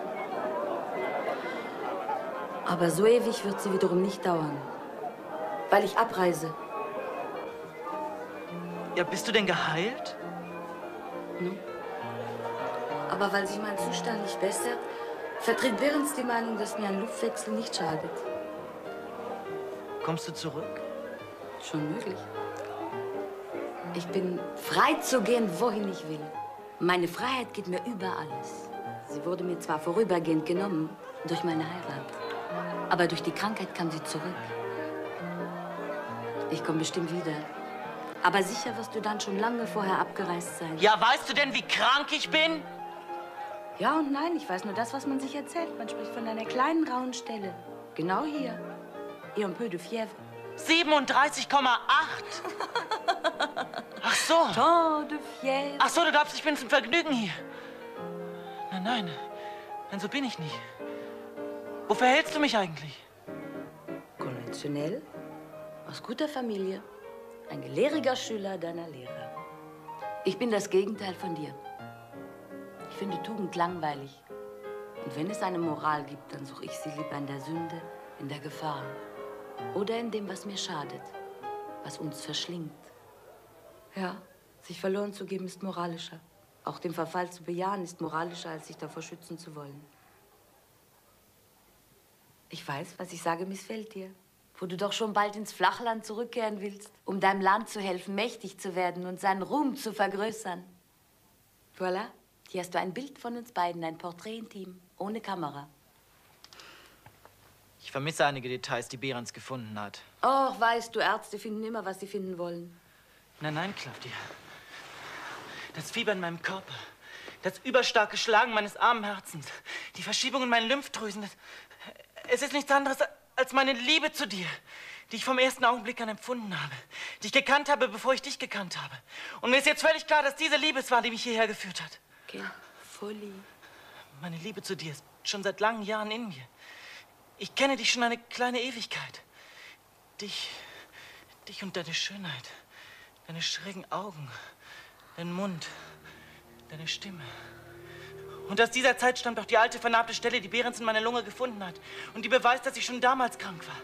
Aber so ewig wird sie wiederum nicht dauern. Weil ich abreise. Ja, bist du denn geheilt? Hm. Aber weil sich mein Zustand nicht bessert, vertritt Behrens die Meinung, dass mir ein Luftwechsel nicht schadet. Kommst du zurück? Schon möglich. Ich bin frei zu gehen, wohin ich will. Meine Freiheit geht mir über alles. Sie wurde mir zwar vorübergehend genommen, durch meine Heirat. Aber durch die Krankheit kam sie zurück. Ich komme bestimmt wieder. Aber sicher wirst du dann schon lange vorher abgereist sein. Ja, weißt du denn, wie krank ich bin? Ja und nein, ich weiß nur das, was man sich erzählt. Man spricht von einer kleinen rauen Stelle. Genau hier. Et un peu de fièvre. siebenunddreißig Komma acht. Ach so. Tant de fièvre. Ach so, du glaubst, ich bin zum Vergnügen hier. Nein, nein. Nein, so bin ich nicht. Wofür hältst du mich eigentlich? Konventionell, aus guter Familie, ein gelehriger Schüler deiner Lehre. Ich bin das Gegenteil von dir. Ich finde Tugend langweilig. Und wenn es eine Moral gibt, dann suche ich sie lieber in der Sünde, in der Gefahr. Oder in dem, was mir schadet, was uns verschlingt. Ja, sich verloren zu geben ist moralischer. Auch den Verfall zu bejahen ist moralischer, als sich davor schützen zu wollen. Ich weiß, was ich sage, missfällt dir. Wo du doch schon bald ins Flachland zurückkehren willst, um deinem Land zu helfen, mächtig zu werden und seinen Ruhm zu vergrößern. Voilà, hier hast du ein Bild von uns beiden, ein Porträt intim, ohne Kamera. Ich vermisse einige Details, die Behrens gefunden hat. Och, weißt du, Ärzte finden immer, was sie finden wollen. Nein, nein, Claudia. Das Fieber in meinem Körper, das überstarke Schlagen meines armen Herzens, die Verschiebung in meinen Lymphdrüsen, das, es ist nichts anderes als meine Liebe zu dir, die ich vom ersten Augenblick an empfunden habe, die ich gekannt habe, bevor ich dich gekannt habe. Und mir ist jetzt völlig klar, dass diese Liebe es war, die mich hierher geführt hat. Okay, Folie. Meine Liebe zu dir ist schon seit langen Jahren in mir. Ich kenne dich schon eine kleine Ewigkeit. Dich, dich und deine Schönheit, deine schrägen Augen, dein Mund, deine Stimme. Und aus dieser Zeit stammt auch die alte, vernarbte Stelle, die Behrens in meiner Lunge gefunden hat und die beweist, dass ich schon damals krank war.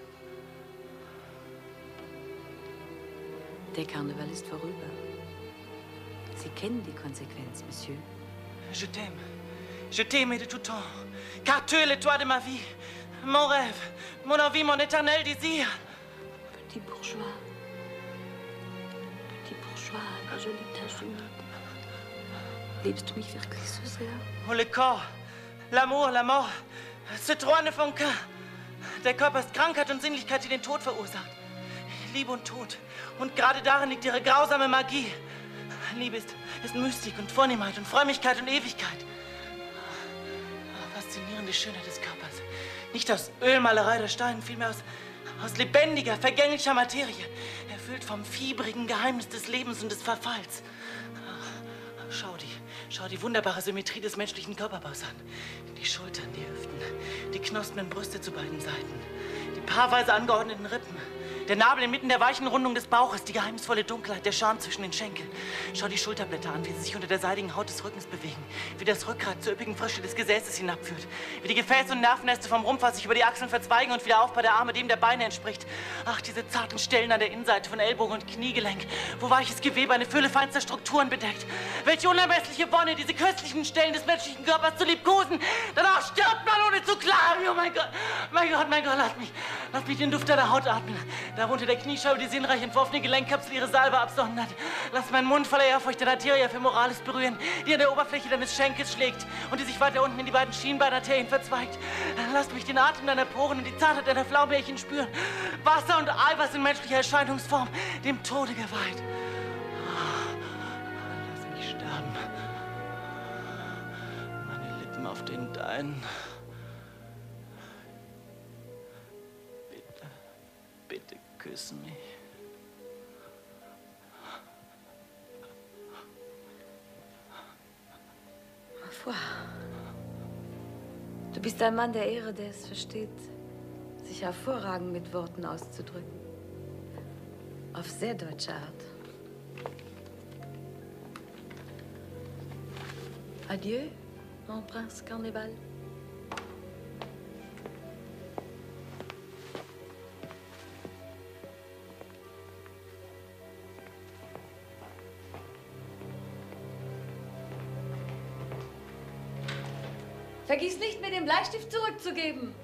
Der Karneval ist vorüber. Sie kennen die Konsequenz, Monsieur. Je t'aime. Je t'aime de tout temps. Car tu es l'étoile de ma vie. Mon rêve, mon envie, mon éternel désir. Petit bourgeois. Petit bourgeois, la jolie tache humide. Liebst du mich wirklich so sehr? Oh, le corps, l'amour, la mort. Ce trois ne font qu'un. Der Körper ist Krankheit und Sinnlichkeit, die den Tod verursacht. Liebe und Tod. Und gerade darin liegt ihre grausame Magie. Liebe ist, ist Mystik und Vornehmheit und Frömmigkeit und Ewigkeit. Faszinierende Schönheit des Körpers. Nicht aus Ölmalerei oder Steinen, vielmehr aus, aus lebendiger, vergänglicher Materie. Erfüllt vom fiebrigen Geheimnis des Lebens und des Verfalls. Schau die, schau die wunderbare Symmetrie des menschlichen Körperbaus an. Die Schultern, die Hüften, die knospenden Brüste zu beiden Seiten, die paarweise angeordneten Rippen, der Nabel inmitten der weichen Rundung des Bauches, die geheimnisvolle Dunkelheit, der Scham zwischen den Schenkeln. Schau die Schulterblätter an, wie sie sich unter der seidigen Haut des Rückens bewegen, wie das Rückgrat zur üppigen Frische des Gesäßes hinabführt, wie die Gefäße und Nervennäste vom Rumpf sich über die Achseln verzweigen und wieder Aufbau der Arme dem der Beine entspricht. Ach, diese zarten Stellen an der Innenseite von Ellbogen und Kniegelenk, wo weiches Gewebe eine Fülle feinster Strukturen bedeckt. Welche unermessliche Wonne, diese köstlichen Stellen des menschlichen Körpers zu liebkosen. Danach stirbt man, ohne zu klagen. Oh mein Gott, mein Gott, mein Gott, lass mich, lass mich den Duft deiner Haut atmen. Da unter der Kniescheibe die sinnreich entworfene Gelenkkapsel ihre Salbe absondert. Lass meinen Mund voller Ehrfurcht der Arteria femoralis berühren, die an der Oberfläche deines Schenkels schlägt und die sich weiter unten in die beiden Schienbeinarterien verzweigt. Lass mich den Atem deiner Poren und die Zartheit deiner Flaubärchen spüren. Wasser und Eiweiß in menschlicher Erscheinungsform, dem Tode geweiht. Lass mich sterben. Meine Lippen auf den deinen. Bitte, bitte küss mich. Ma foi. Du bist ein Mann der Ehre, der es versteht, sich hervorragend mit Worten auszudrücken. Auf sehr deutsche Art. Adieu, mon prince Carneval. Vergiss nicht, mir den Bleistift zurückzugeben.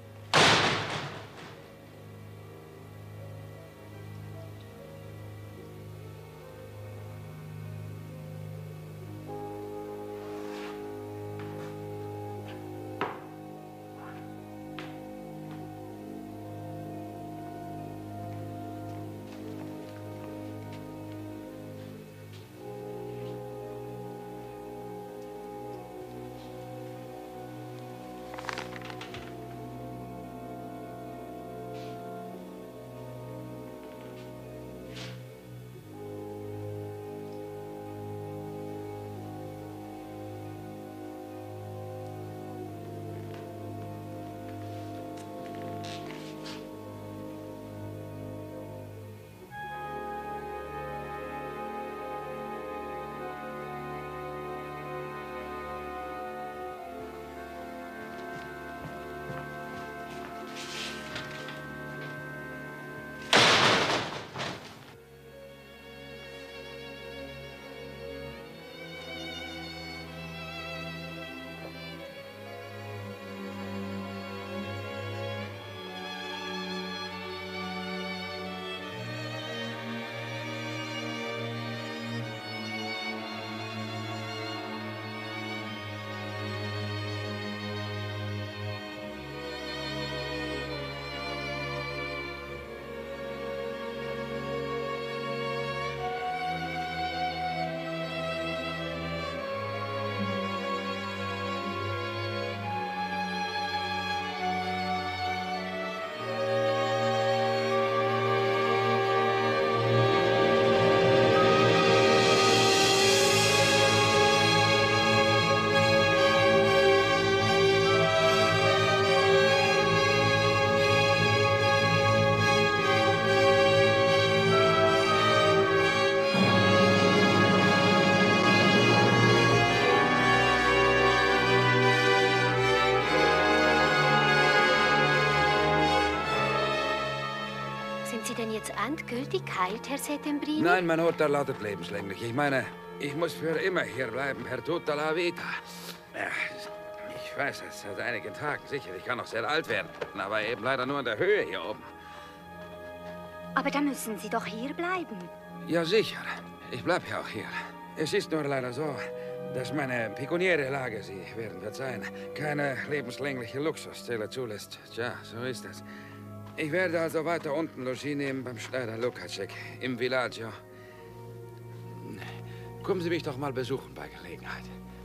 Sie denn jetzt endgültig geheilt, Herr Settembrini? Nein, mein Urteil lautet lebenslänglich. Ich meine, ich muss für immer hier bleiben, per tutta la vita. Ja, ich weiß, es hat einigen Tagen sicher. Ich kann noch sehr alt werden, aber eben leider nur in der Höhe hier oben. Aber da müssen Sie doch hier bleiben. Ja, sicher. Ich bleib ja auch hier. Es ist nur leider so, dass meine pekuniäre Lage, Sie werden verzeihen, keine lebenslängliche Luxuszelle zulässt. Tja, so ist es. Ich werde also weiter unten Logis nehmen beim Schneider Lukacek im Villaggio. Kommen Sie mich doch mal besuchen bei Gelegenheit.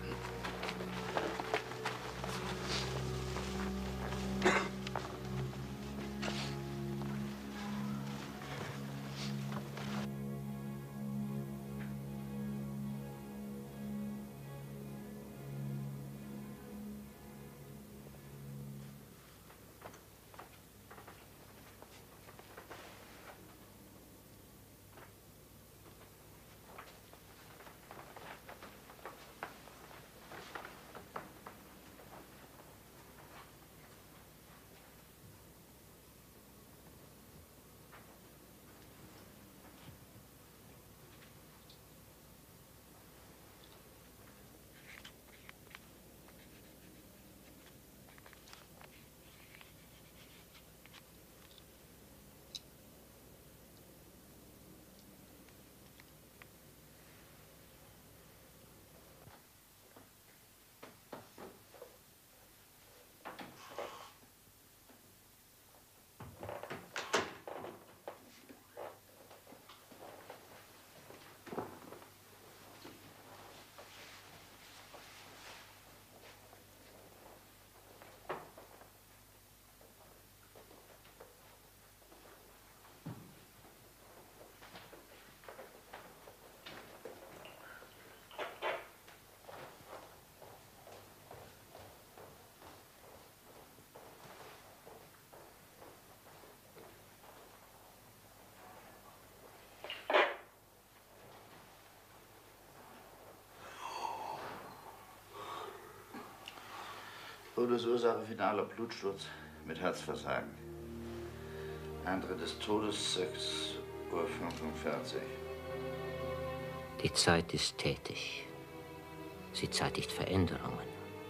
Todesursache finaler Blutsturz mit Herzversagen. Eintritt des Todes sechs Uhr fünfundvierzig. Die Zeit ist tätig. Sie zeitigt Veränderungen.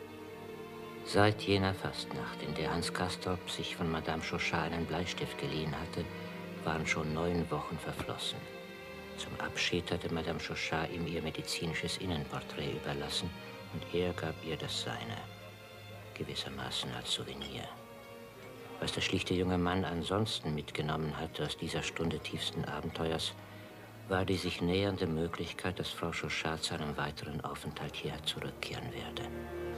Seit jener Fastnacht, in der Hans Castorp sich von Madame Chauchat einen Bleistift geliehen hatte, waren schon neun Wochen verflossen. Zum Abschied hatte Madame Chauchat ihm ihr medizinisches Innenporträt überlassen und er gab ihr das seine. Gewissermaßen als Souvenir. Was der schlichte junge Mann ansonsten mitgenommen hatte aus dieser Stunde tiefsten Abenteuers, war die sich nähernde Möglichkeit, dass Frau Chauchat zu einem weiteren Aufenthalt hierher zurückkehren werde.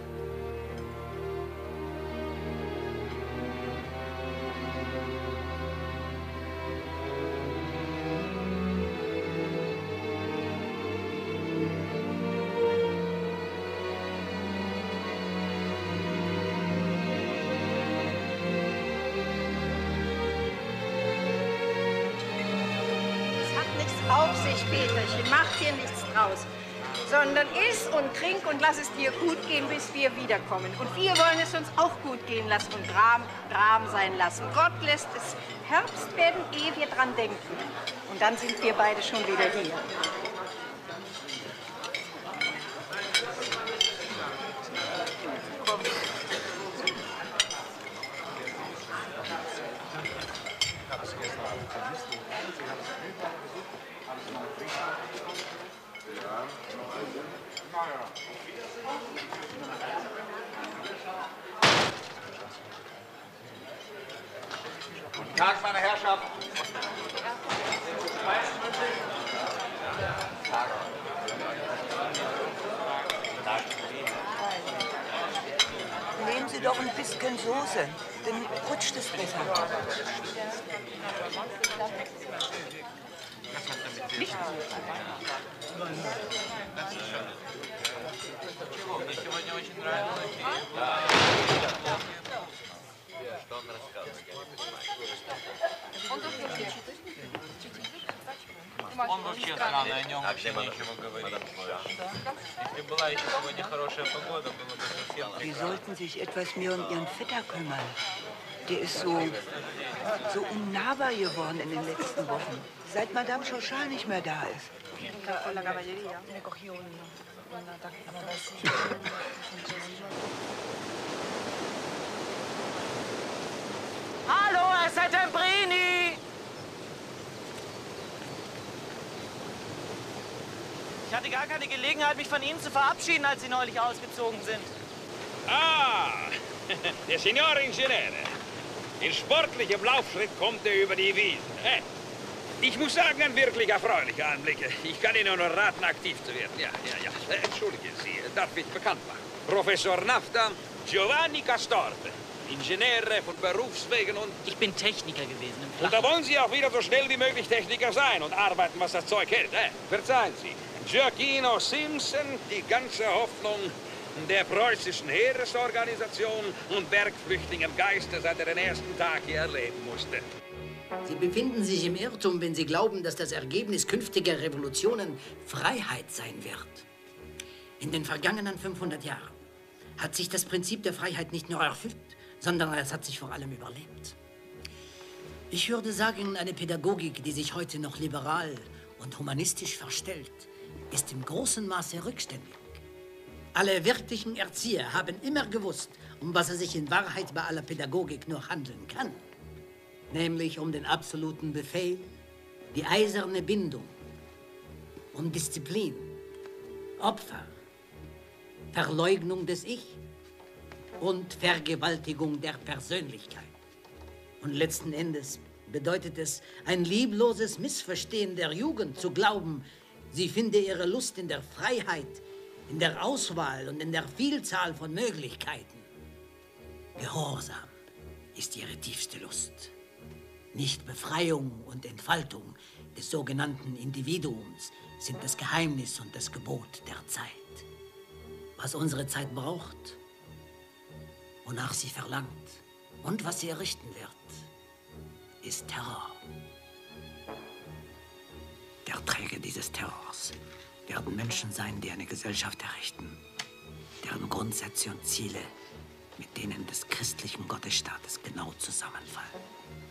Peterchen, mach dir nichts draus, sondern iss und trink und lass es dir gut gehen, bis wir wiederkommen. Und wir wollen es uns auch gut gehen lassen und Gram, Gram sein lassen. Gott lässt es Herbst werden, ehe wir dran denken. Und dann sind wir beide schon wieder hier. Guten Tag, meine Herrschaft. Tag. Tag. Nehmen Sie doch ein bisschen Soße, dann rutscht es besser. Nicht? Он вообще странный, о нем вообще нечего говорить. Если была еще сегодня хорошая погода, было бы совсем Sie sollten sich etwas mehr um Ihren Vetter kümmern. Der ist so, so unnahbar geworden in den letzten Wochen. Seit Madame Chauchat nicht mehr da ist. Hallo, Herr Settembrini! Ich hatte gar keine Gelegenheit, mich von Ihnen zu verabschieden, als Sie neulich ausgezogen sind. Ah, der Signor Ingegnere. In sportlichem Laufschritt kommt er über die Wiesen. Eh? Ich muss sagen, ein wirklich erfreulicher Anblick. Ich kann Ihnen nur raten, aktiv zu werden. Ja, ja, ja. Äh, Entschuldigen Sie, darf ich bekannt machen? Professor Nafta, Giovanni Castorpe. Ingenieure von Berufswegen und... Ich bin Techniker gewesen im Und da wollen Sie auch wieder so schnell wie möglich Techniker sein und arbeiten, was das Zeug hält. Eh? Verzeihen Sie. Gioacchino Simpson, die ganze Hoffnung der preußischen Heeresorganisation und Bergflüchtling im Geiste, seit er den ersten Tag hier erleben musste. Sie befinden sich im Irrtum, wenn Sie glauben, dass das Ergebnis künftiger Revolutionen Freiheit sein wird. In den vergangenen fünfhundert Jahren hat sich das Prinzip der Freiheit nicht nur erfüllt, sondern es hat sich vor allem überlebt. Ich würde sagen, eine Pädagogik, die sich heute noch liberal und humanistisch verstellt, ist im großen Maße rückständig. Alle wirklichen Erzieher haben immer gewusst, um was es sich in Wahrheit bei aller Pädagogik nur handeln kann. Nämlich um den absoluten Befehl, die eiserne Bindung, um Disziplin, Opfer, Verleugnung des Ich und Vergewaltigung der Persönlichkeit. Und letzten Endes bedeutet es ein liebloses Missverstehen der Jugend zu glauben, sie finde ihre Lust in der Freiheit, in der Auswahl und in der Vielzahl von Möglichkeiten. Gehorsam ist ihre tiefste Lust. Nicht Befreiung und Entfaltung des sogenannten Individuums sind das Geheimnis und das Gebot der Zeit. Was unsere Zeit braucht, wonach sie verlangt und was sie errichten wird, ist Terror. Der Träger dieses Terrors werden Menschen sein, die eine Gesellschaft errichten, deren Grundsätze und Ziele mit denen des christlichen Gottesstaates genau zusammenfallen.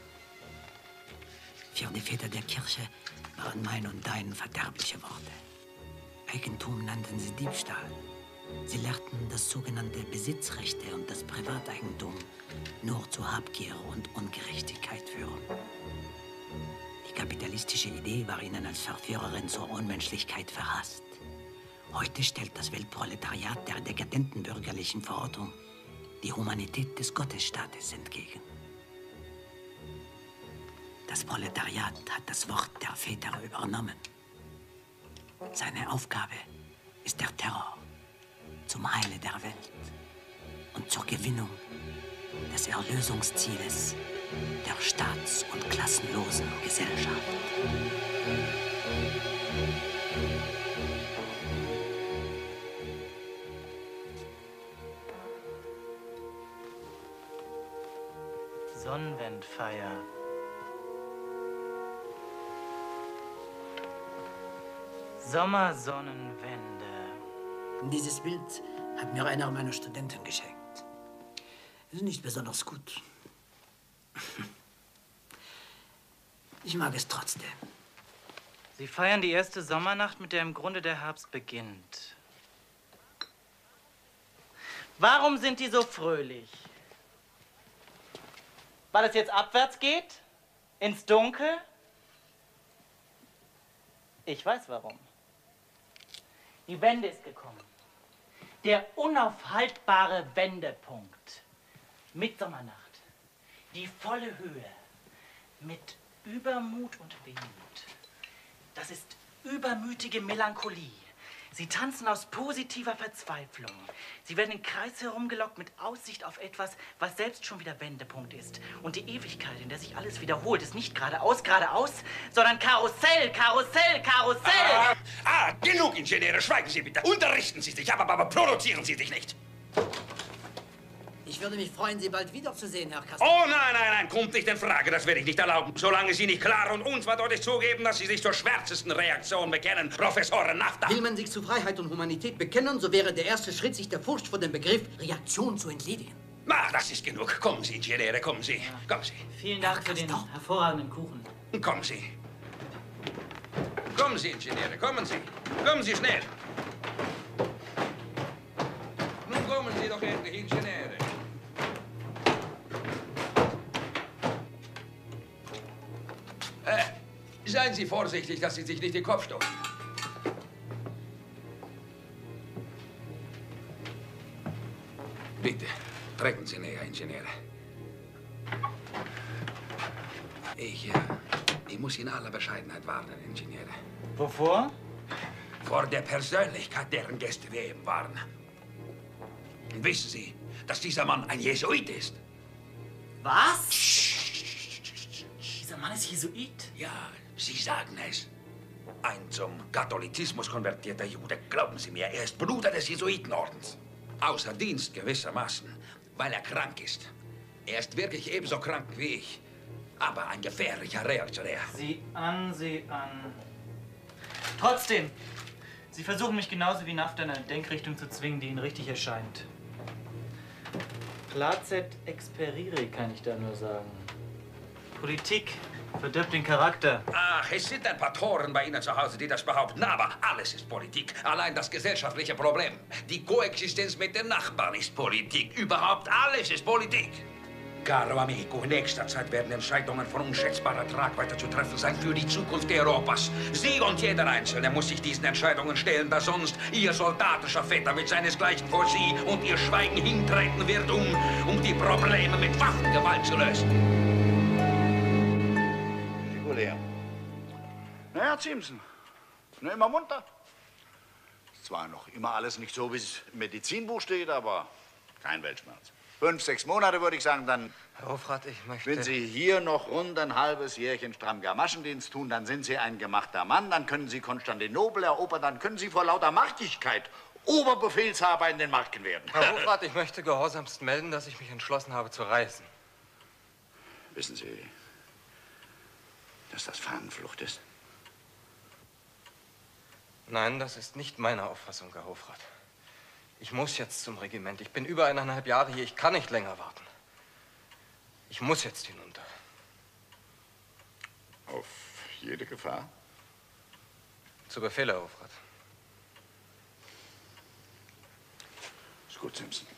Für die Väter der Kirche waren mein und dein verderbliche Worte. Eigentum nannten sie Diebstahl. Sie lehrten das sogenannte Besitzrechte und das Privateigentum nur zu Habgier und Ungerechtigkeit führen. Die kapitalistische Idee war ihnen als Verführerin zur Unmenschlichkeit verhasst. Heute stellt das Weltproletariat der dekadenten bürgerlichen Verordnung die Humanität des Gottesstaates entgegen. Das Proletariat hat das Wort der Väter übernommen. Seine Aufgabe ist der Terror zum Heile der Welt und zur Gewinnung des Erlösungszieles der staats- und klassenlosen Gesellschaft. Sonnenwendfeier. Sommersonnenwende. Dieses Bild hat mir einer meiner Studenten geschenkt. Ist nicht besonders gut. Ich mag es trotzdem. Sie feiern die erste Sommernacht, mit der im Grunde der Herbst beginnt. Warum sind die so fröhlich? Weil es jetzt abwärts geht? Ins Dunkel? Ich weiß warum. Die Wende ist gekommen. Der unaufhaltbare Wendepunkt. Mitsommernacht. Die volle Höhe. Mit Übermut und Wehmut. Das ist übermütige Melancholie. Sie tanzen aus positiver Verzweiflung. Sie werden im Kreis herumgelockt mit Aussicht auf etwas, was selbst schon wieder Wendepunkt ist. Und die Ewigkeit, in der sich alles wiederholt, ist nicht geradeaus, geradeaus, sondern Karussell, Karussell, Karussell. Ah, ah, genug, Ingenieure, schweigen Sie bitte. Unterrichten Sie sich, aber, aber produzieren Sie sich nicht. Ich würde mich freuen, Sie bald wiederzusehen, Herr Kasper. Oh nein, nein, nein, kommt nicht in Frage. Das werde ich nicht erlauben. Solange Sie nicht klar und unzweideutig zugeben, dass Sie sich zur schwärzesten Reaktion bekennen, Professor Nafta. Will man sich zu Freiheit und Humanität bekennen, so wäre der erste Schritt, sich der Furcht vor dem Begriff Reaktion zu entledigen. Na, das ist genug. Kommen Sie, Ingenieure, kommen Sie. Kommen Sie. Vielen Dank für den hervorragenden Kuchen. Kommen Sie. Kommen Sie, Ingenieure, kommen Sie. Kommen Sie schnell. Nun kommen Sie doch endlich, Ingenieure. Äh, seien Sie vorsichtig, dass Sie sich nicht den Kopf stoßen. Bitte, treten Sie näher, Ingenieure. Ich, äh, ich muss in aller Bescheidenheit warnen, Ingenieure. Wovor? Vor der Persönlichkeit, deren Gäste wir eben waren. Und wissen Sie, dass dieser Mann ein Jesuit ist? Was? Dieser Mann ist Jesuit? Ja, Sie sagen es. Ein zum Katholizismus konvertierter Jude. Glauben Sie mir, er ist Bruder des Jesuitenordens. Außer Dienst gewissermaßen, weil er krank ist. Er ist wirklich ebenso krank wie ich. Aber ein gefährlicher Reaktionär. Sieh an, sieh an. Trotzdem, Sie versuchen mich genauso wie Nafta in eine Denkrichtung zu zwingen, die Ihnen richtig erscheint. Placet experire, kann ich da nur sagen. Politik verdirbt den Charakter. Ach, es sind ein paar Toren bei Ihnen zu Hause, die das behaupten. Aber alles ist Politik. Allein das gesellschaftliche Problem. Die Koexistenz mit den Nachbarn ist Politik. Überhaupt alles ist Politik. Caro amico, in nächster Zeit werden Entscheidungen von unschätzbarer Tragweite zu treffen sein für die Zukunft Europas. Sie und jeder Einzelne muss sich diesen Entscheidungen stellen, da sonst Ihr soldatischer Vetter mit seinesgleichen vor Sie und Ihr Schweigen hintreten wird, um, um die Probleme mit Waffengewalt zu lösen. Regulär. Na, Herr Ziemsen, nur immer munter. Ist zwar noch immer alles nicht so, wie es im Medizinbuch steht, aber kein Weltschmerz. Fünf, sechs Monate, würde ich sagen, dann... Herr Hofrat, ich möchte... Wenn Sie hier noch rund ein halbes Jährchen stramm Gamaschendienst tun, dann sind Sie ein gemachter Mann, dann können Sie Konstantinopel erobern, dann können Sie vor lauter Marktigkeit Oberbefehlshaber in den Marken werden. Herr Hofrat, ich möchte gehorsamst melden, dass ich mich entschlossen habe zu reisen. Wissen Sie, dass das Fahnenflucht ist? Nein, das ist nicht meine Auffassung, Herr Hofrat. Ich muss jetzt zum Regiment. Ich bin über eineinhalb Jahre hier. Ich kann nicht länger warten. Ich muss jetzt hinunter. Auf jede Gefahr? Zu Befehl, Herr Hofrat. Ist gut, Simpson.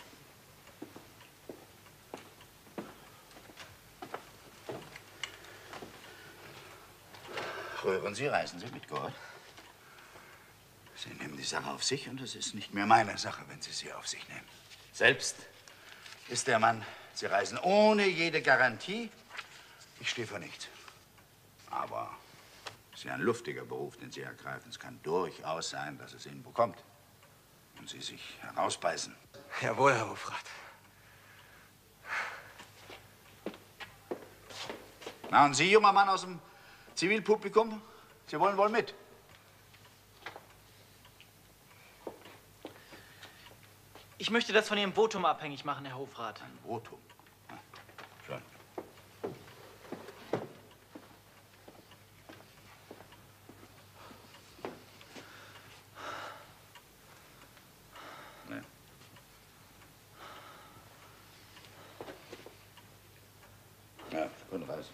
Rühren Sie, reisen Sie mit Gott. Sie nehmen die Sache auf sich und es ist nicht mehr meine Sache, wenn Sie sie auf sich nehmen. Selbst ist der Mann, Sie reisen ohne jede Garantie. Ich stehe für nichts. Aber es ist ja ein luftiger Beruf, den Sie ergreifen. Es kann durchaus sein, dass es Ihnen bekommt und Sie sich herausbeißen. Jawohl, Herr Hofrat. Na, und Sie, junger Mann aus dem Zivilpublikum, Sie wollen wohl mit? Ich möchte das von Ihrem Votum abhängig machen, Herr Hofrat. Ein Votum? Ah, schön. Nee. Ja, Sie können reisen.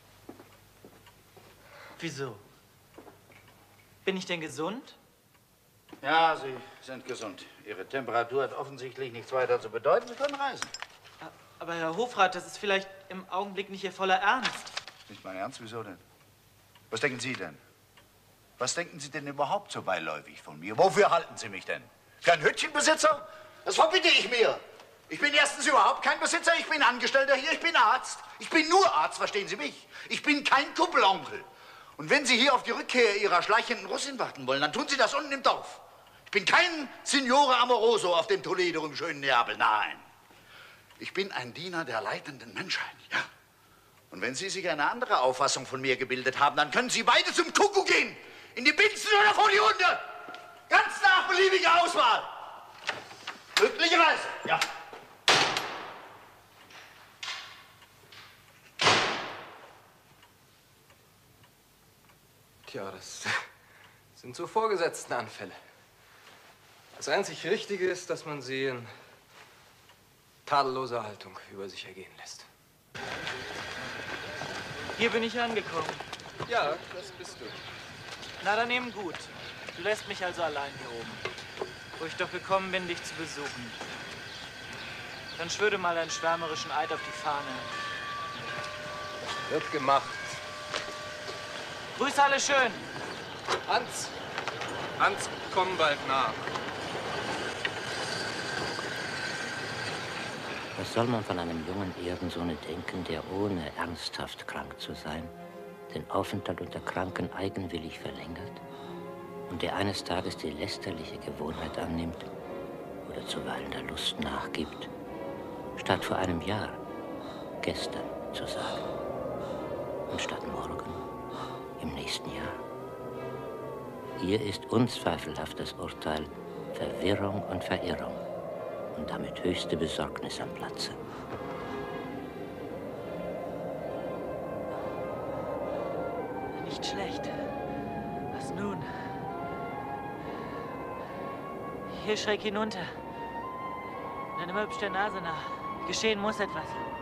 Wieso? Bin ich denn gesund? Ja, Sie sind gesund. Ihre Temperatur hat offensichtlich nichts weiter zu bedeuten. Sie können reisen. Aber Herr Hofrat, das ist vielleicht im Augenblick nicht Ihr voller Ernst. Nicht mein Ernst? Wieso denn? Was denken Sie denn? Was denken Sie denn überhaupt so beiläufig von mir? Wofür halten Sie mich denn? Für einen Hütchenbesitzer? Das verbitte ich mir. Ich bin erstens überhaupt kein Besitzer, ich bin Angestellter hier, ich bin Arzt. Ich bin nur Arzt, verstehen Sie mich? Ich bin kein Kuppelonkel. Und wenn Sie hier auf die Rückkehr Ihrer schleichenden Russin warten wollen, dann tun Sie das unten im Dorf. Ich bin kein Signore Amoroso auf dem Toledo im schönen Neapel, nein. Ich bin ein Diener der leitenden Menschheit, ja. Und wenn Sie sich eine andere Auffassung von mir gebildet haben, dann können Sie beide zum Kuckuck gehen. In die Binsen oder vor die Hunde. Ganz nach beliebiger Auswahl. Glücklicherweise, ja. Tja, das sind so vorgesetzten Anfälle. Das einzig Richtige ist, dass man sie in tadellose Haltung über sich ergehen lässt. Hier bin ich angekommen. Ja, das bist du. Na, dann eben gut. Du lässt mich also allein hier oben, wo ich doch gekommen bin, dich zu besuchen. Dann schwör dir mal einen schwärmerischen Eid auf die Fahne. Wird gemacht. Grüß alle schön. Hans, Hans, komm bald nach. Was soll man von einem jungen Erdensohne denken, der ohne ernsthaft krank zu sein, den Aufenthalt unter Kranken eigenwillig verlängert und der eines Tages die lästerliche Gewohnheit annimmt oder zuweilen der Lust nachgibt, statt vor einem Jahr gestern zu sagen und statt morgen im nächsten Jahr? Hier ist unzweifelhaft das Urteil Verwirrung und Verirrung und damit höchste Besorgnis am Platze. Nicht schlecht. Was nun? Hier schräg hinunter. Dann immer hübsch der Nase nach. Geschehen muss etwas.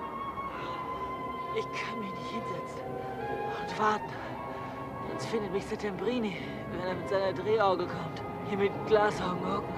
Ich kann mich nicht hinsetzen und warten. Sonst findet mich Settembrini, wenn er mit seiner Drehauge kommt. Hier mit Glasaugen hocken.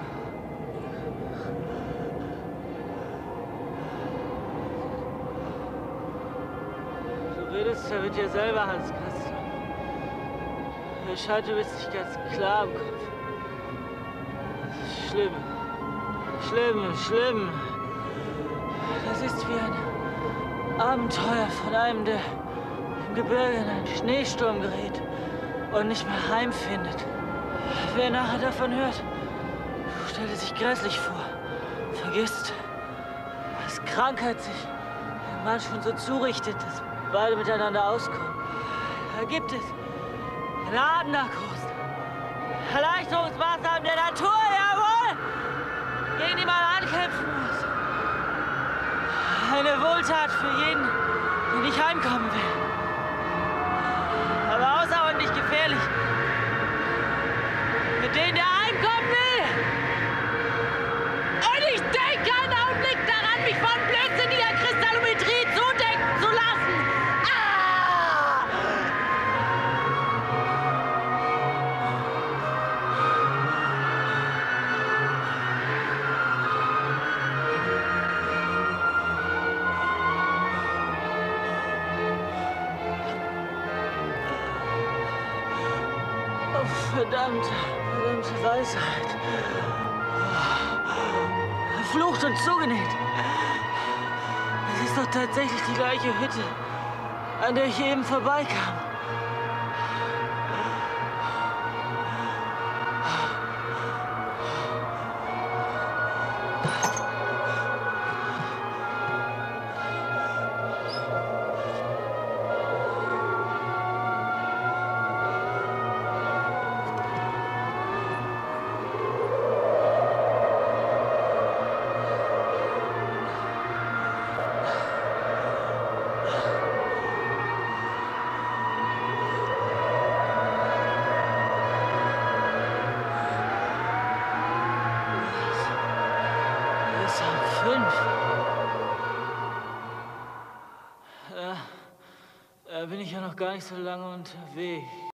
Du redest ja mit dir selber, Hans Christian. Mir scheint, du bist nicht ganz klar im Kopf. Das ist schlimm. Schlimm, schlimm. Das ist wie ein Abenteuer von einem, der im Gebirge in einen Schneesturm gerät und nicht mehr heimfindet. Wer nachher davon hört, stellt es sich grässlich vor. Vergisst, dass Krankheit sich dem Mann schon so zurichtet, dass beide miteinander auskommen. Da gibt es Gnadennarkosen, Erleichterungsmaßnahmen der Natur, jawohl, gegen die man ankämpfen muss. Eine Wohltat für jeden, der nicht heimkommen will. Aber außerordentlich gefährlich für den, der heimkommen will. Und ich denke einen Augenblick daran, mich von blödsinniger Kristallometrie zudenken zu lassen. Ah! Oh, verdammte, verdammte Weisheit. Verflucht und zugenäht. Es ist doch tatsächlich die gleiche Hütte, an der ich eben vorbeikam. Fünf. Da, da bin ich ja noch gar nicht so lange unterwegs.